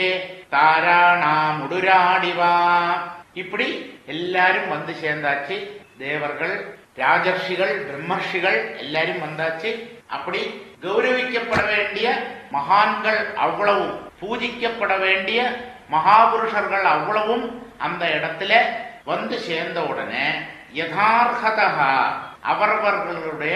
தாராணாமுடுராடிவா. இப்படி எல்லாரும் வந்து சேர்ந்தாச்சு. தேவர்கள், ராஜர்ஷிகள், பிரம்மர்ஷிகள் எல்லாரும் வந்தாச்சு. அப்படி கௌரவிக்கப்பட வேண்டிய மகான்கள் அவ்வளவும், பூஜிக்கப்பட வேண்டிய மகாபுருஷர்கள் அவ்வளவும் அந்த இடத்துல வந்து சேர்ந்த உடனே யதார்ஹதா அவரவர்களுடைய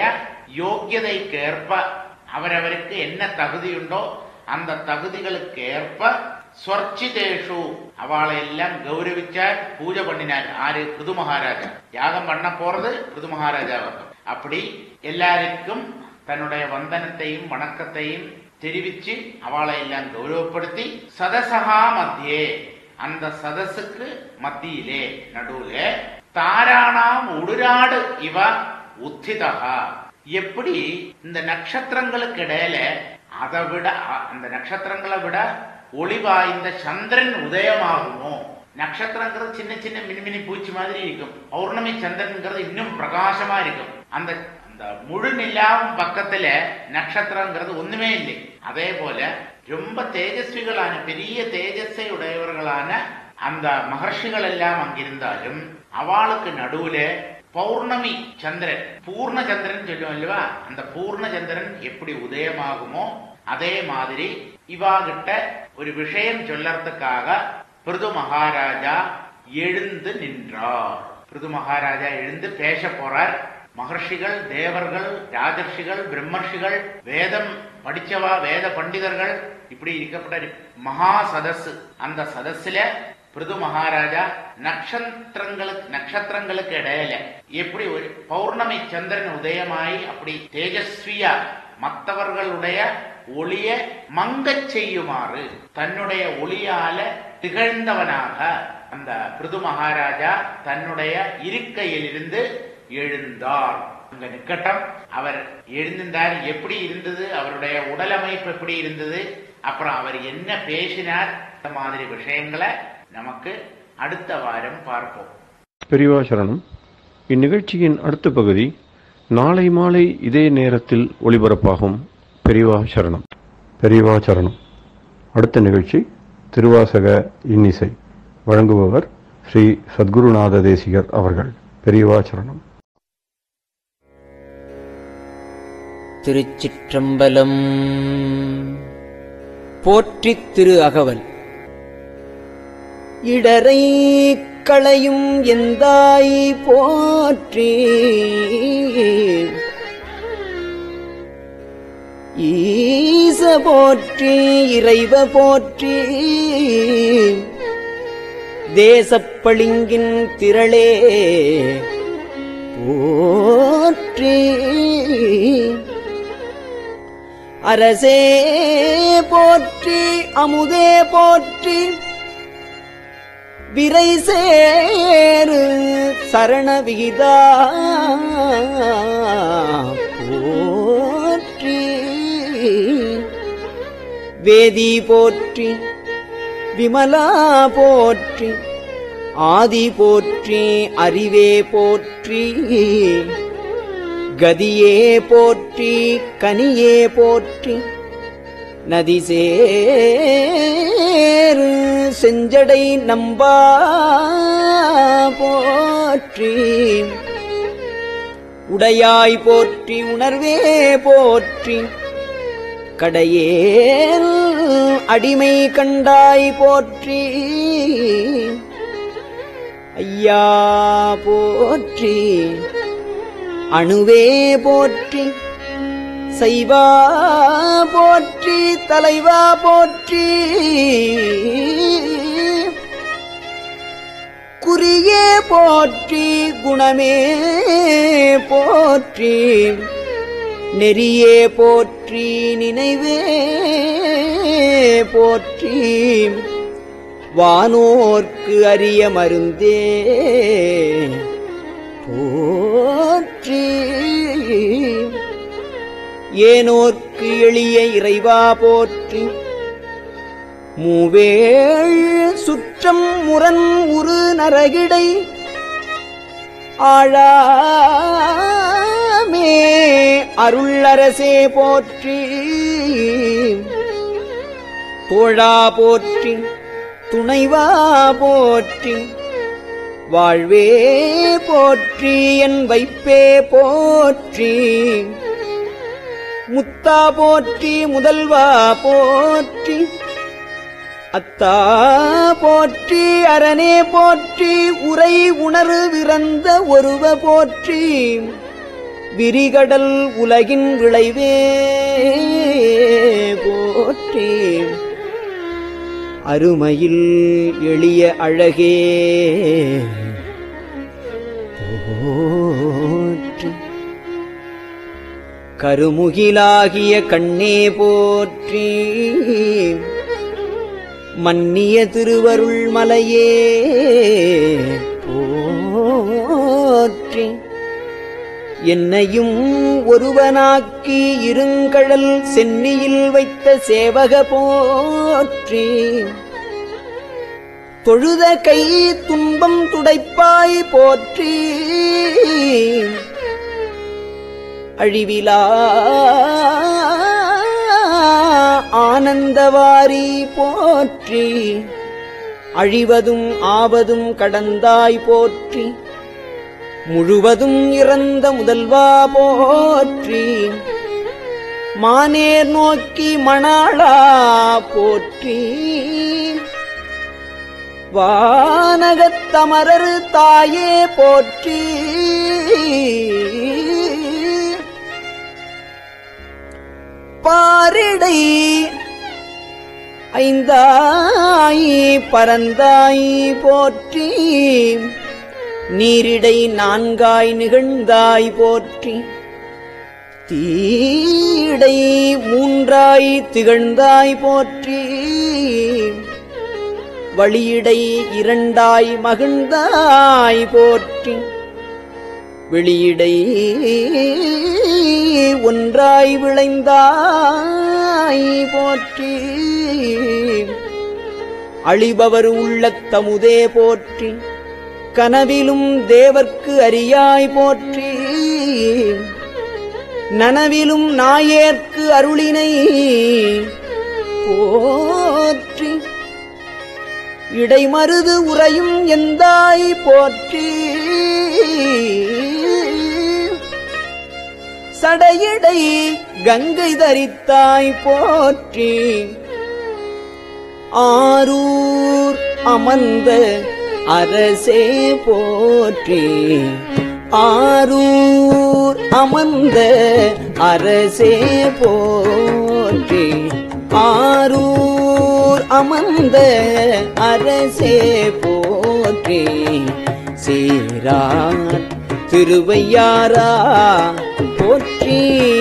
யோக்கியதைக்கு ஏற்ப, அவரவருக்கு என்ன தகுதியுண்டோ அந்த தகுதிகளுக்கு ஏற்ப ஸ்வர்ச்சிதேஷு அவளை எல்லாம் கௌரவிச்சார், பூஜை பண்ணினார். ஆறு? பிருது மகாராஜா. யாகம் பண்ண போறது பிருது மகாராஜாவாகும். அப்படி எல்லாருக்கும் தன்னுடைய வந்தனத்தையும் வணக்கத்தையும் தெரிவிச்சு அவளை எல்லாம் கௌரவப்படுத்தி சதசகா மத்தியே, அந்த சதசுக்கு மத்தியிலே நடுவுல தாராணாம் உடுராடு இவ உத்திதகா, எப்படி இந்த நட்சத்திரங்களுக்கு இடையில அதை விட அந்த நட்சத்திரங்களை விட ஒளி வாய்ந்த சந்திரன் உதயமாகுமோ. நட்சத்திரங்கிறது சின்ன சின்ன மின்மினி பூச்சி மாதிரி இருக்கும், பௌர்ணமி சந்திரன்கிறது இன்னும் பிரகாசமா இருக்கும். அந்த அந்த முழு நிலாவும் பக்கத்துல நட்சத்திரங்கிறது ஒண்ணுமே இல்லை. அதே போல ரொம்ப தேஜஸ்விகளான பெரிய தேஜஸை உடையவர்களான அந்த மகர்ஷிகள் எல்லாம் அங்கிருந்தாலும் அவளுக்கு நடுவுல பௌர்ணமி சந்திரன், பூர்ண சந்திரன் சொல்லுவோம் இல்லவா, அந்த பூர்ண சந்திரன் எப்படி உதயமாகுமோ அதே மாதிரி இவாகிட்ட ஒரு விஷயம் சொல்லறதுக்காக பிருது மகாராஜா எழுந்து நின்றார். பிருது மகாராஜா எழுந்து பேச போறார். மகர்ஷிகள், தேவர்கள், ராஜர்ஷிகள், பிரம்மர்ஷிகள், வேதம் படிச்சவா, வேத பண்டிதர்கள், இப்படி இருக்கப்பட்ட மகா சதஸ். அந்த சதஸ்ல பிருது மகாராஜா நட்சத்திரங்களுக்கு இடையில எப்படி ஒரு பௌர்ணமி சந்திரன் உதயமாயி அப்படி தேஜஸ்வியா மற்றவர்களுடைய ஒளிய மங்கச் செய்யுமாறு தன்னுடைய ஒளியால திகழ்ந்தவனாக அந்த பிருது மகாராஜா தன்னுடைய இருக்கையிலிருந்து எழுந்தார். அங்க நிக்கட்டம் அவர் எழுந்தார். எப்படி இருந்தது, அவருடைய உடலமைப்பு எப்படி இருந்தது, அப்புறம் அவர் என்ன பேசினார், இந்த மாதிரி விஷயங்களை நமக்கு அடுத்த வாரம் பார்ப்போம். பெரியவா சரணம். இந்நிகழ்ச்சியின் அடுத்த பகுதி நாளை மாலை இதே நேரத்தில் ஒளிபரப்பாகும். பெரியவா சரணம். பெரியவா சரணம். அடுத்த நிகழ்ச்சி திருவாசக இன்னிசை. வழங்குபவர் ஸ்ரீ சத்குருநாத தேசிகர் அவர்கள். பெரியவா சரணம். திருச்சிற்றம்பலம். போற்றித் திரு அகவல். இடரை களையும் எந்தாய் போற்றி, ஈச போற்றி, இறைவ போற்றி, தேசப்பளிங்கின் திரளே போற்றி, அரசே போற்றி, அமுதே போற்றி, விரை சேரு சரண விகிதா போற்றி, வேதி போற்றி, விமலா போற்றி, ஆதி போற்றி, அறிவே போற்றி, கதியே போற்றி, கனியே போற்றி, நதிசேரு செஞ்சடை நம்பா போற்றி, உடையாய் போற்றி, உணர்வே போற்றி, கடையேல் அடிமை கண்டாய் போற்றி, ஐயா போற்றி, அணுவே போற்றி, சைவா போற்றி, தலைவா போற்றி, குறியே போற்றி, குணமே போற்றி, நெறியே போற்றி, நினைவே போற்றி, வானோர்க்கு அரிய மருந்தே போற்றி, ஏனோர்க்கு எளிய இறைவா போற்றி, மூவேள் சுற்றம் முரண் உரு நரகிடை ஆழாமே அருளரசே போற்றி, தோழா போற்றி, துணைவா போற்றி, வாழ்வே போற்றி, என் வைப்பே போற்றி, முத்தா போற்றி, முதல்வா போற்றி, அத்தா போற்றி, அரணே போற்றி, உரை உணர்வு விரந்த ஒருவ போற்றி, விரிகடல் உலகின் விளைவே போற்றி, அருமையில் எளிய அழகே போற்றி. கருமுகிலாகிய கண்ணே போற்றி. மன்னிய திருவருள் மலையே போற்றி. என்னையும் ஒருவனாக்கி இருங்கடல் சென்னியில் வைத்த சேவக போற்றி. தொழுத கை துன்பம் துடைப்பாய் போற்றி. அழிவிலா ஆனந்தவாரி போற்றி. அழிவதும் ஆவதும் கடந்தாய் போற்றி. முழுவதும் இறந்த முதல்வா போற்றி. மானேர் நோக்கி மணாளா போற்றி. வானகத்தமரர் தாயே போற்றி. பாரிடை ஐந்தாய் பரந்தாய் போற்றி. நீரிடை நான்காய் நிகழ்ந்தாய் போற்றி. தீடை மூன்றாய் திகழ்ந்தாய் போற்றி. வழியிடை இரண்டாய் மகிழ்ந்தாய் போற்றி. வெளியிடை ஒன்றாய் விளைந்தாய் போற்றி. அழிபவர் உள்ளத்தமுதே போற்றி. கனவிலும் தேவர்க்கு அறியாய் போற்றி. நனவிலும் நாயேற்கு அருளினை போற்றி. இடைமருது உறையும் எந்தாய் போற்றி. சடையடை கங்கை தரித்தாய் போற்றி. ஆரூர் அமர்ந்த அரசே போற்றி. ஆரூர் அமர்ந்த அரசே போற்றி. ஆரூர் அமர்ந்த அரசே போற்றி. சீரார் திருவையாரா போற்றி.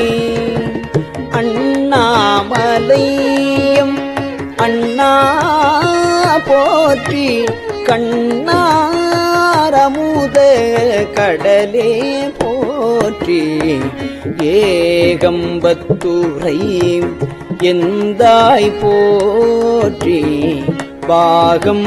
அண்ணாமலையம் அண்ணா போற்றி. கண்ணாரமுத கடலே போற்றி. ஏகம்பத்துரை எந்தாய் போற்றி. பாகம்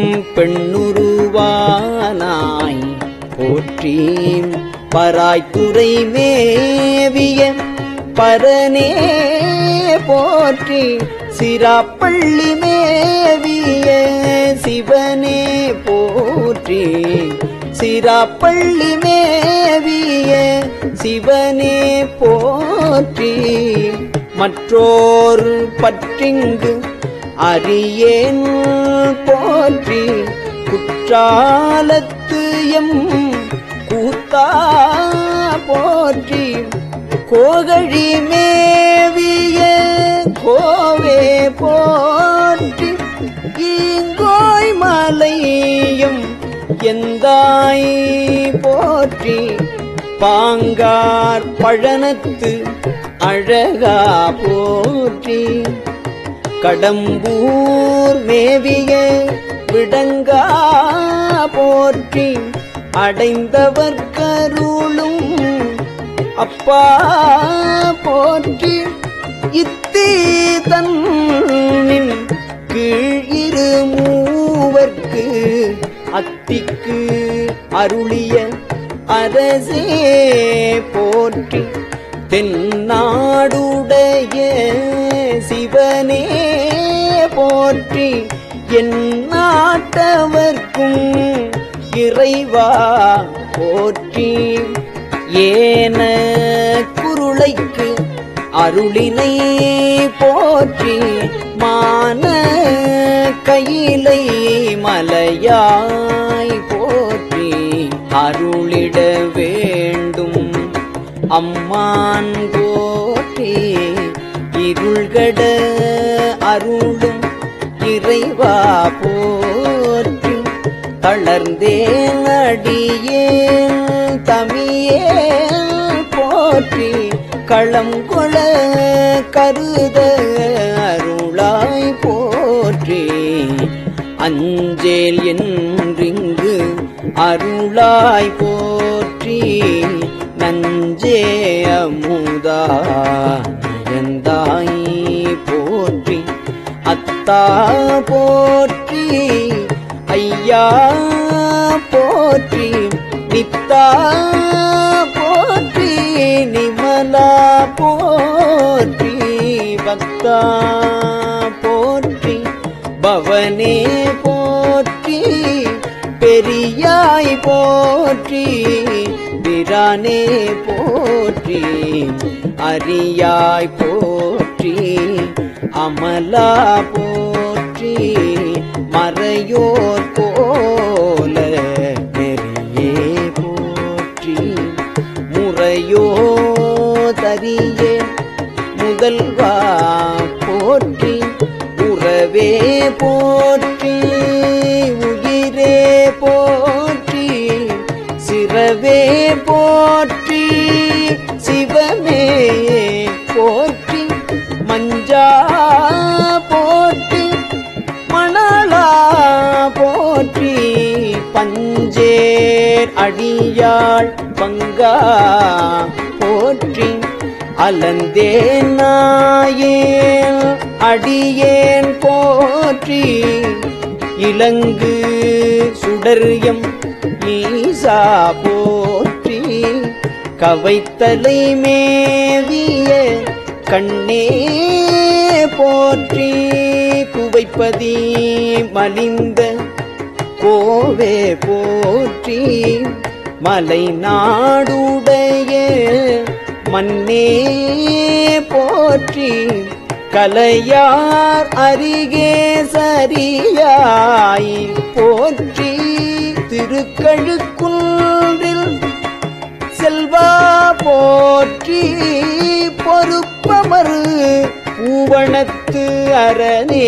பெண்ணுருவானாய் போற்றி. பராய்த்துறை மேவிய பரனே போற்றி. சிராப்பள்ளி மேவிய சிவனே போற்றி. சிராப்பள்ளி மேவிய சிவனே போற்றி. மற்றோர் பற்றிங்கு அறியேன் போற்றி. குற்றாலத்து எம் கூத்தா போற்றி. கோகழி மேவிய கோவே போற்றி. ஈங்கோய் மலையும் எந்தாய் போற்றி. பாங்கார் பழனத்து அழகா போற்றி. கடம்பூர் மேவிய விடங்கா போற்றி. அடைந்தவர் கருளும் அப்பா போற்றி. இத்தி தன்னின் கீழ் இரு மூவர்க்கு அத்திக்கு அருளிய அரசே போற்றி. தென்னாடுடைய சிவனே போற்றி. என் நாட்டவர்க்கும் இறைவா போற்றி. ஏன குருளைக்கு அருளினை போற்றி. மான கையிலை மலையாய் போற்றி. அருளிட வேண்டும் அம்மான் போற்றி. இருள்கட அருளும் இறைவா போற்றி தளர்ந்தேன் அடியேன் தமியேன் போற்றி களம் கொள கருத அருளாய் போற்றி அஞ்சேல் என்றிங்கு அருளாய் போற்றி நஞ்சே அமுதா நயந்தாய் போற்றி அத்தா போற்றி ஐயா போற்றி நித்தா போற்றி நிமலா போற்றி பக்தா போற்றி பவனே போற்றி பெரியாய் போற்றி பிரானே போற்றி அரியாய் போற்றி அமலா போற்றி மறையோர் போல நெறியே போற்றி முறையோ தரியே முதல்வா போற்றி உறவே போற்றி உயிரே போற்றி சிறவே போற்றி சிவமே போற்றி மஞ்சா போற்றி மணலா போற்றி பஞ்சேர் அடியாள் பங்கா போற்றி அலந்தேன் நாயேன் அடியேன் போற்றி இலங்கு சுடர்யம் ஈசா போற்றி கவைத்தலை மேவிய கண்ணே போற்றி குவைப்பதி மலிந்த கோவே போற்றி மலை நாடுடைய மன்னே போற்றி கலையார் அருகே சரியாய் போற்றி திருக்கழுக்குன்றில் செல்வா போற்றி பொறுப்பமரு பூவணத்து அரணே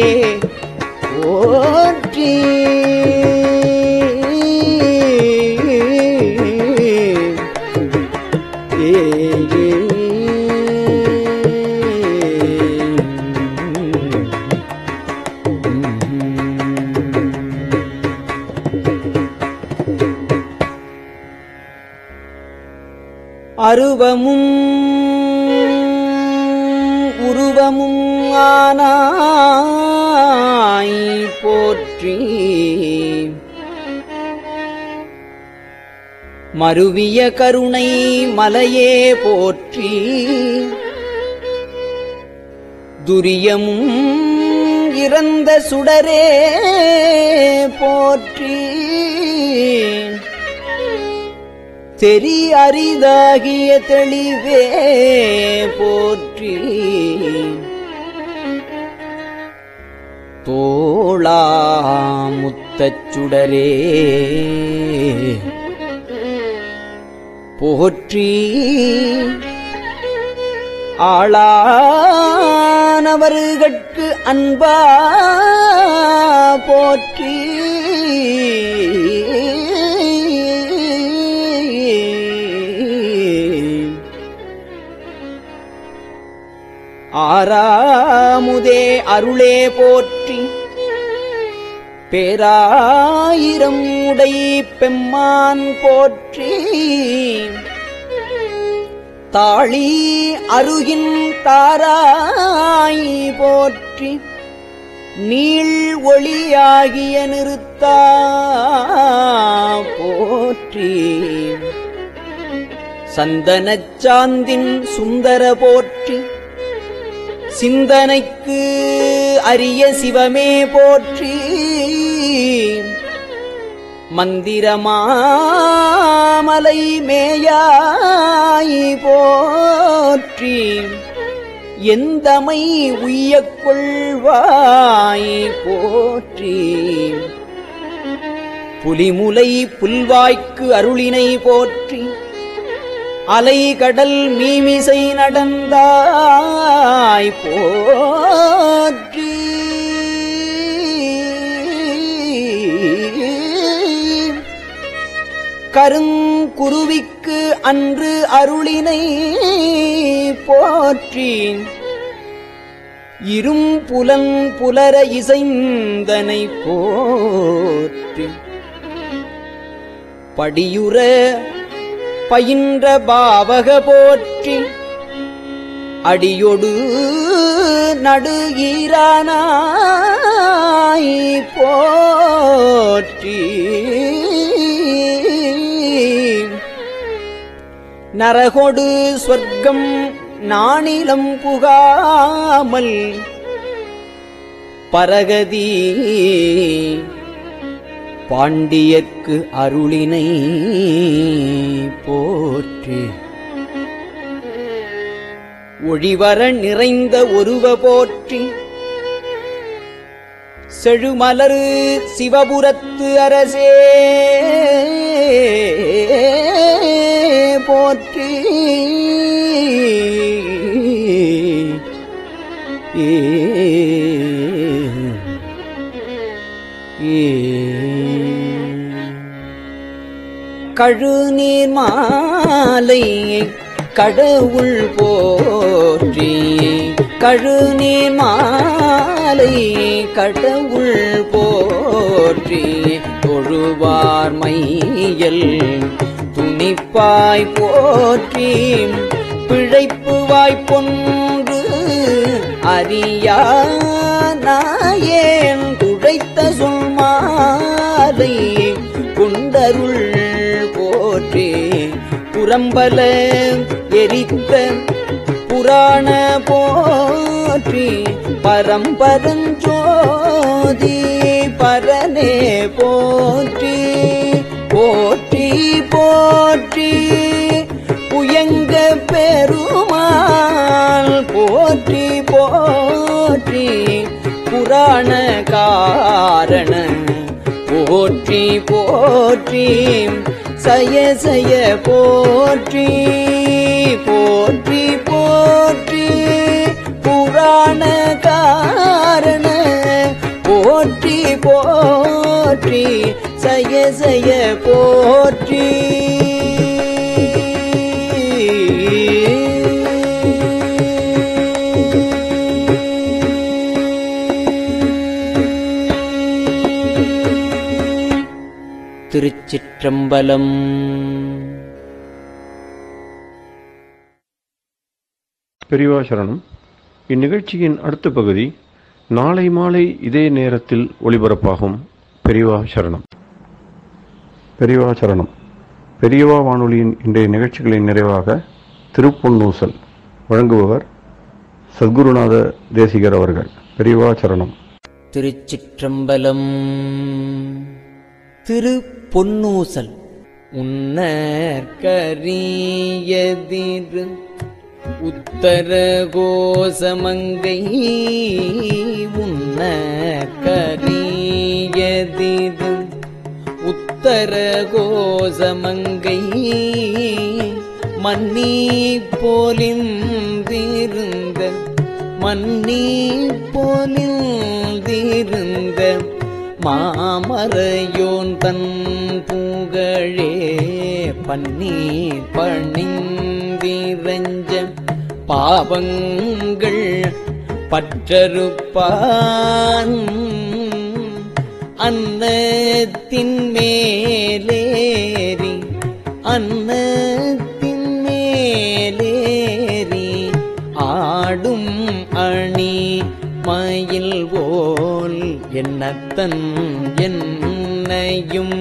போற்றி அருவமும் உருவமும் ஆனாய் போற்றி மருவிய கருணை மலையே போற்றி துரியமும் இறந்த சுடரே போற்றி தெரி அரிதாகிய தெளிவே போற்றி தோளா முத்தச் சுடரே போற்றி ஆளானவர்கட்கு அன்பா போற்றி ஆறாமுதே அருளே போற்றி பேராயிரம் உடை பெம்மான் போற்றி தாளி அருகின் தாராய் போற்றி நீள் ஒளியாகிய நிறுத்தா போற்றி சந்தனச் சாந்தின் சுந்தர போற்றி சிந்தனைக்கு அரிய சிவமே போற்றி மந்திரமாமலை மேயாய் போற்றி எந்தமை உய்யக் கொள்வாய் போற்றி புலிமுலை புல்வாய்க்கு அருளினை போற்றி அலைகடல் மீமிசை நடந்தாய் போற்றி கருங்குருவிக்கு அன்று அருளினை போற்றி இரும்புலன் புலர இசைந்தனை போற்றி படியுற பயின்ற பாவக போற்றி அடியொடு நடுகீரானாய் போற்றி நரகொடு சொர்க்கம் நாணிலம் புகாமல் பரகதி பாண்டியர்க்கு அருளினை போற்றி ஒளிவர நிறைந்த ஒருவ போற்றி செழுமலரு சிவபுரத்து அரசே போற்றி கழுநீர் மாலை கடவுள் போற்றி கழுநீர் மாலை கடவுள் போற்றி தொழுவார் மையல் துணிப்பாய் போற்றி பிழைப்பு வாய்ப்பொன்று அறியா நாயேன் துழைத்த சொல்மாலை குண்டருள் போற்றி புறம்பல எரித்த புராண போற்றி பரம்பரஞ்சோதி பரனே போற்றி போற்றி போற்றி புயங்க பெருமாள் போற்றி போற்றி புராண காரண போற்றி போற்றி சய சய போற்றி போற்றி போற்றி புராண காரண போற்றி போற்றி சய சய போற்றி திருச்சிற்றம்பலம். பெரியவா சரணம். இந்நிகழ்ச்சியின் அடுத்த பகுதி நாளை மாலை இதே நேரத்தில் ஒளிபரப்பாகும். பெரியவா சரணம். பெரியவா சரணம். பெரியவா வானொலியின் இன்றைய நிகழ்ச்சிகளின் நிறைவாக திருப்பொன்னூசல் வழங்குபவர் சத்குருநாத தேசிகர் அவர்கள். பெரியவா சரணம். திருச்சிற்றம்பலம். திருப்பொன்னூசல். உன்னற்கரியதிரு உத்தர கோசமங்கை உன்னற்கரியதிரு உத்தர கோசமங்கை மன்னி போலிந்திருந்த மன்னி போலிந்திருந்த மாமரையோன் தன் புகழே பன்னீர் பணிந்திரஞ்ச பாவங்கள் பற்றறுப்பான் அன்னத்தின் மேலேறி அன்னத்தின் மேலேறி ஆடும் அணி மயில் போல் என்னத்தன் என்னையும்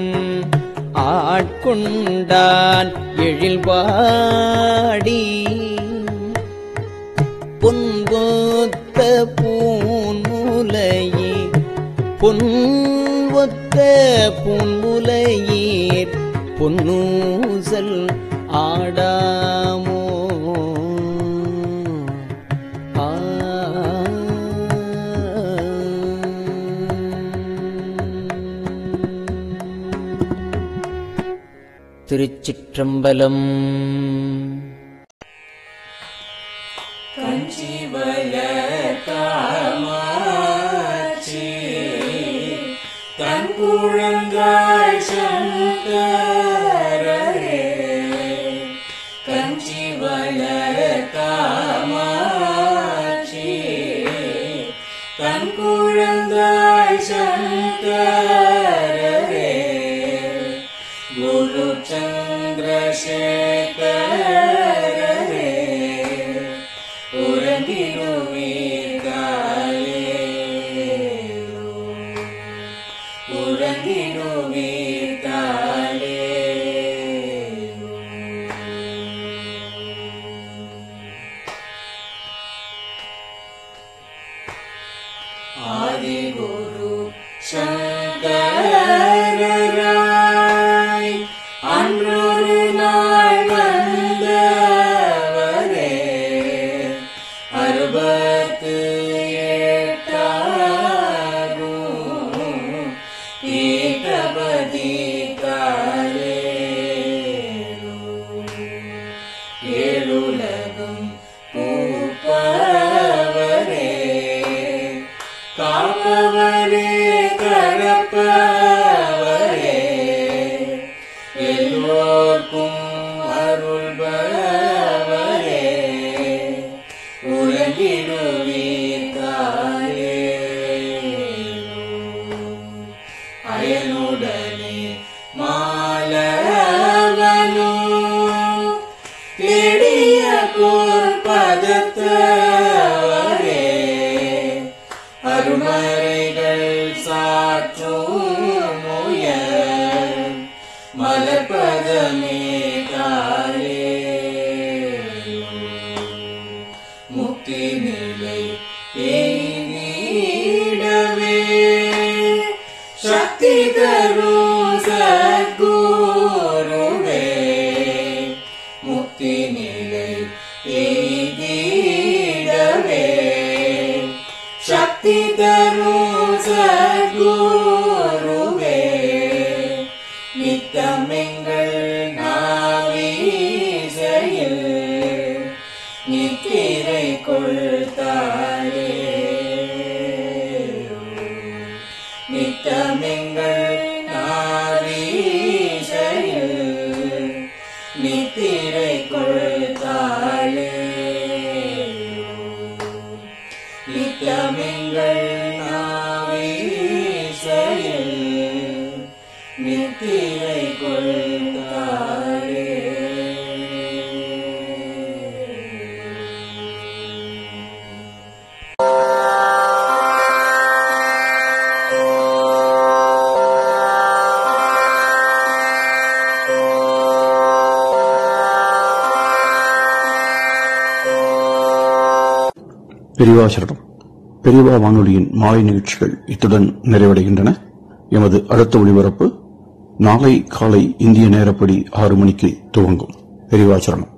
ஆட்கொண்டான் எழில்வாடி பொன்பொத்த பூன்முலையே பொன்வொத்த பூன்முலையீர் பொன்னூசல் ஆடாமோ திருச்சிற்றம்பலம். கஞ்சிவய காமாட்சி தன் குழந்தாய் சங்கர தன் குழந்தாய் சங்கரரே குரு சந்திரசேகரரே உறங்கிடுவீர்களேலோ உறங்கிடுவீர்களேலோ. ஆதிகுரு சங்கரராய் அன்றொரு நாள் வந்தவரே 68 பீட்டபதி காலேலோ ஏழுலகம் பூப்பவரே காப்பவரே கரப்பவரே எல்லோர்க்கும் அருள்பவரே உறங்கிடுவீர்களேலோ அயனுடனே மாலவனோ தேடிய பொற்பதத்தவரே அருமறைகள் சாற்றும் முயல் மலர்பதமே காலேலோ முக்தி நிலை எய்திடவே சக்தி தரும் சத்குருவே முக்தி நிலை எய்திடவே சக்தி தரும் சத்குருவே நித்தமெங்கள் நாவீசையில் நித்திரை கொள்தாலேலோ நித்தமெங்கள் நாவீசையில் நித்திரை கொள்தாலேலோ நித்தமெங்கள் நாவீசையில் நித்திரை கொள்தாலேலோ. பெரியவா சரணம். பெரியவா வானொலியின் மாலை நிகழ்ச்சிகள் இத்துடன் நிறைவடைகின்றன. எமது அடுத்த ஒளிபரப்பு நாளை காலை இந்திய நேரப்படி 6 மணிக்கு துவங்கும். பெரியவா சரணம்.